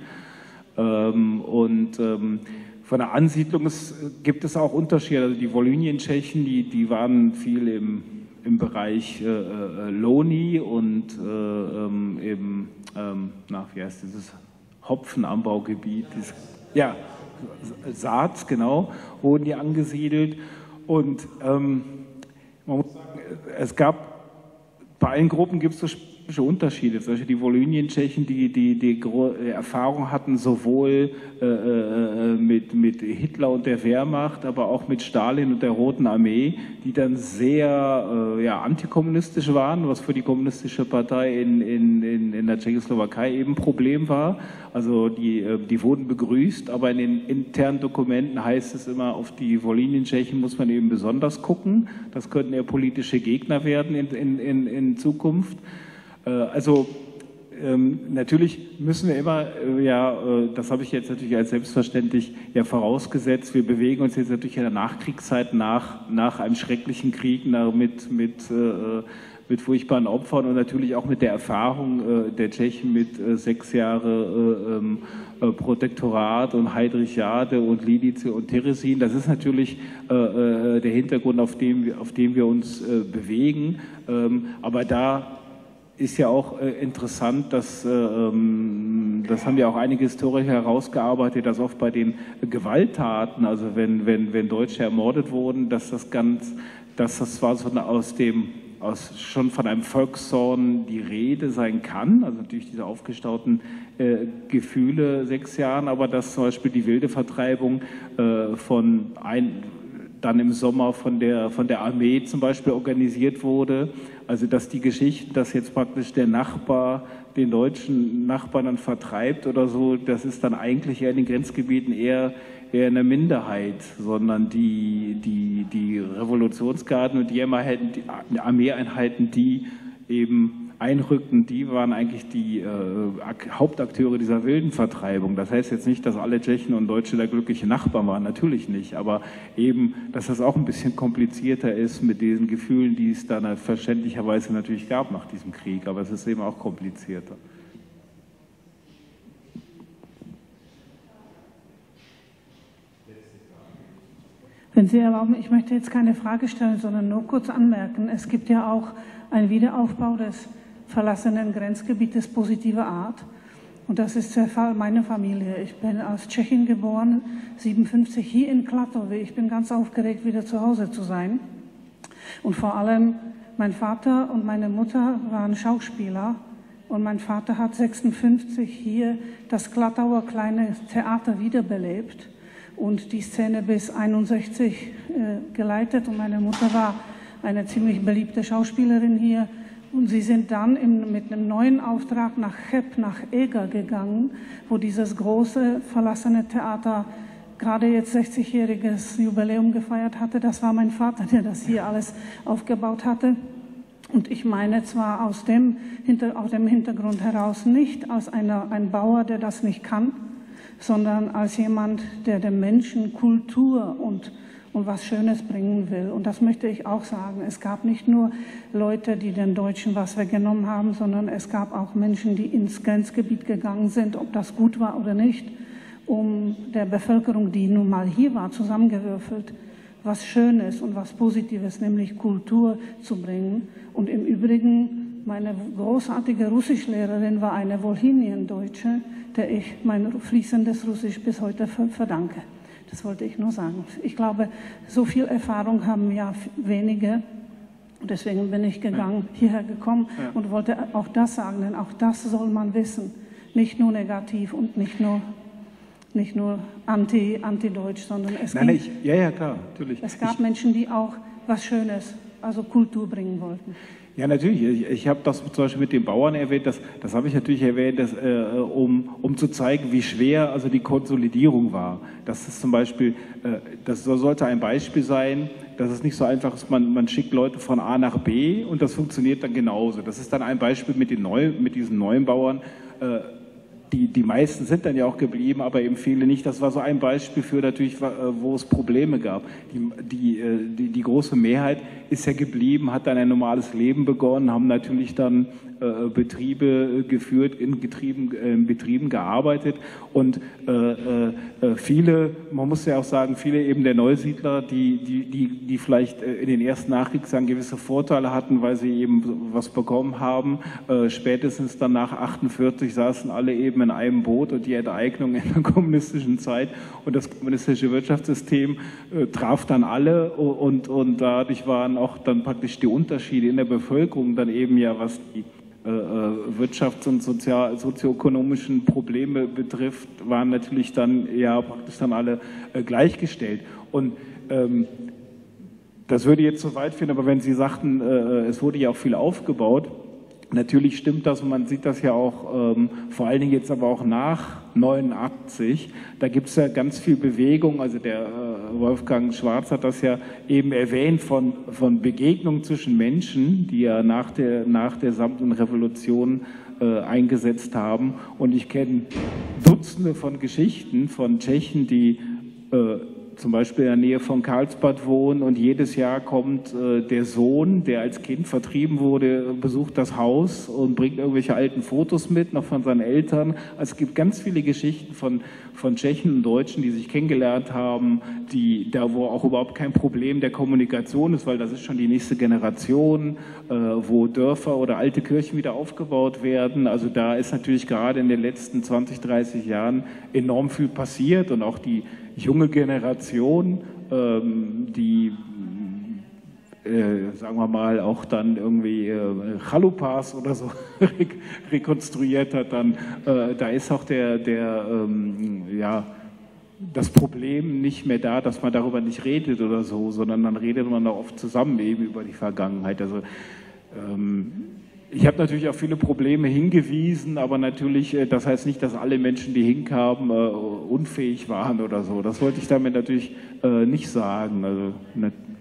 Ähm, und ähm, Von der Ansiedlung ist, gibt es auch Unterschiede. Also die Volynien-Tschechen, die, die waren viel im, im Bereich äh, Loni und äh, ähm, im, ähm, na, wie heißt dieses Hopfenanbaugebiet? Dieses, ja, Saaz, genau, wurden die angesiedelt. Und ähm, man muss sagen, es gab, bei allen Gruppen gibt es so spezifische Unterschiede. Zum Beispiel die Volynien-Tschechen, die, die, die Erfahrung hatten, sowohl äh, äh, mit, mit Hitler und der Wehrmacht, aber auch mit Stalin und der Roten Armee, die dann sehr äh, ja, antikommunistisch waren, was für die kommunistische Partei in, in, in, in der Tschechoslowakei eben ein Problem war. Also die, die wurden begrüßt, aber in den internen Dokumenten heißt es immer, auf die Volynien-Tschechen muss man eben besonders gucken. Das könnten eher politische Gegner werden in, in, in, in Zukunft. Also ähm, natürlich müssen wir immer, äh, ja, äh, das habe ich jetzt natürlich als selbstverständlich ja vorausgesetzt, wir bewegen uns jetzt natürlich in der Nachkriegszeit nach, nach einem schrecklichen Krieg nach, mit, mit, äh, mit furchtbaren Opfern und natürlich auch mit der Erfahrung äh, der Tschechen mit äh, sechs Jahre äh, äh, Protektorat und Heidrichjade und Lidice und Teresin. Das ist natürlich äh, äh, der Hintergrund, auf dem wir, auf dem wir uns äh, bewegen, ähm, aber da ist ja auch äh, interessant, dass, äh, das haben ja auch einige Historiker herausgearbeitet, dass oft bei den Gewalttaten, also wenn, wenn, wenn Deutsche ermordet wurden, dass das ganz, dass das zwar so aus dem, aus, schon von einem Volkszorn die Rede sein kann, also natürlich diese aufgestauten äh, Gefühle sechs Jahren, aber dass zum Beispiel die wilde Vertreibung äh, von ein, dann im Sommer von der, von der Armee zum Beispiel organisiert wurde. Also dass die Geschichten, dass jetzt praktisch der Nachbar den deutschen Nachbarn dann vertreibt oder so, das ist dann eigentlich eher in den Grenzgebieten eher, eher eine Minderheit, sondern die, die, die Revolutionsgarden und die Armeeeinheiten, die eben einrückten, die waren eigentlich die äh, Hauptakteure dieser wilden Vertreibung. Das heißt jetzt nicht, dass alle Tschechen und Deutsche da glückliche Nachbarn waren, natürlich nicht, aber eben, dass das auch ein bisschen komplizierter ist mit diesen Gefühlen, die es dann verständlicherweise natürlich gab nach diesem Krieg, aber es ist eben auch komplizierter. Wenn Sie erlauben, ich möchte jetzt keine Frage stellen, sondern nur kurz anmerken, es gibt ja auch einen Wiederaufbau des verlassenen Grenzgebietes positiver Art. Und das ist der Fall meiner Familie. Ich bin als Tschechin geboren, siebenundfünfzig hier in Klatovy. Ich bin ganz aufgeregt, wieder zu Hause zu sein. Und vor allem, mein Vater und meine Mutter waren Schauspieler. Und mein Vater hat sechsundfünfzig hier das Klattauer kleine Theater wiederbelebt und die Szene bis einundsechzig äh, geleitet. Und meine Mutter war eine ziemlich beliebte Schauspielerin hier. Und sie sind dann im, mit einem neuen Auftrag nach Cheb, nach Eger gegangen, wo dieses große verlassene Theater gerade jetzt sechzigjähriges Jubiläum gefeiert hatte. Das war mein Vater, der das hier alles aufgebaut hatte. Und ich meine zwar aus dem, aus dem Hintergrund heraus nicht als einer, ein Bauer, der das nicht kann, sondern als jemand, der dem Menschen Kultur und und was Schönes bringen will. Und das möchte ich auch sagen. Es gab nicht nur Leute, die den Deutschen was weggenommen haben, sondern es gab auch Menschen, die ins Grenzgebiet gegangen sind, ob das gut war oder nicht, um der Bevölkerung, die nun mal hier war, zusammengewürfelt, was Schönes und was Positives, nämlich Kultur zu bringen. Und im Übrigen, meine großartige Russischlehrerin war eine Volynien-Deutsche, der ich mein fließendes Russisch bis heute verdanke. Das wollte ich nur sagen. Ich glaube, so viel Erfahrung haben ja wenige. Und deswegen bin ich gegangen, hierher gekommen Ja. und wollte auch das sagen, denn auch das soll man wissen. Nicht nur negativ und nicht nur, nicht nur anti, anti-deutsch, sondern es, Nein, ging, ich, ja, ja, klar, natürlich. es gab ich, Menschen, die auch was Schönes, also Kultur bringen wollten. Ja, natürlich. Ich, ich habe das zum Beispiel mit den Bauern erwähnt. Das, das habe ich natürlich erwähnt, dass, äh, um, um zu zeigen, wie schwer also die Konsolidierung war. Das ist zum Beispiel, äh, das sollte ein Beispiel sein, dass es nicht so einfach ist, man, man schickt Leute von A nach B und das funktioniert dann genauso. Das ist dann ein Beispiel mit, den Neu, mit diesen neuen Bauern. Äh, Die, die meisten sind dann ja auch geblieben, aber eben viele nicht. Das war so ein Beispiel für natürlich, wo es Probleme gab. Die, die, die, die große Mehrheit ist ja geblieben, hat dann ein normales Leben begonnen, haben natürlich dann äh, Betriebe geführt, in Getrieben, äh, Betrieben gearbeitet und äh, äh, viele, man muss ja auch sagen, viele eben der Neusiedler, die, die, die, die vielleicht in den ersten Nachkriegsjahren gewisse Vorteile hatten, weil sie eben was bekommen haben, äh, spätestens dann nach achtundvierzig saßen alle eben in einem Boot und die Enteignung in der kommunistischen Zeit und das kommunistische Wirtschaftssystem äh, traf dann alle und, und dadurch waren auch dann praktisch die Unterschiede in der Bevölkerung dann eben ja, was die äh, wirtschafts- und sozial, sozioökonomischen Probleme betrifft, waren natürlich dann ja praktisch dann alle äh, gleichgestellt. Und ähm, das würde jetzt so weit führen, aber wenn Sie sagten, äh, es wurde ja auch viel aufgebaut, natürlich stimmt das und man sieht das ja auch, ähm, vor allen Dingen jetzt aber auch nach neunundachtzig, da gibt es ja ganz viel Bewegung, also der äh, Wolfgang Schwarz hat das ja eben erwähnt von, von Begegnungen zwischen Menschen, die ja nach der, nach der samtenen Revolution äh, eingesetzt haben und ich kenne Dutzende von Geschichten von Tschechen, die äh, zum Beispiel in der Nähe von Karlsbad wohnen und jedes Jahr kommt äh, der Sohn, der als Kind vertrieben wurde, besucht das Haus und bringt irgendwelche alten Fotos mit, noch von seinen Eltern. Also es gibt ganz viele Geschichten von, von Tschechen und Deutschen, die sich kennengelernt haben, die, da wo auch überhaupt kein Problem der Kommunikation ist, weil das ist schon die nächste Generation, äh, wo Dörfer oder alte Kirchen wieder aufgebaut werden. Also da ist natürlich gerade in den letzten zwanzig, dreißig Jahren enorm viel passiert und auch die junge Generation, ähm, die, äh, sagen wir mal, auch dann irgendwie äh, Chalupas oder so re rekonstruiert hat, dann äh, da ist auch der, der ähm, ja, das Problem nicht mehr da, dass man darüber nicht redet oder so, sondern dann redet man da oft zusammen eben über die Vergangenheit. Also ähm, ich habe natürlich auf viele Probleme hingewiesen, aber natürlich, das heißt nicht, dass alle Menschen, die hinkamen, unfähig waren oder so. Das wollte ich damit natürlich nicht sagen. Also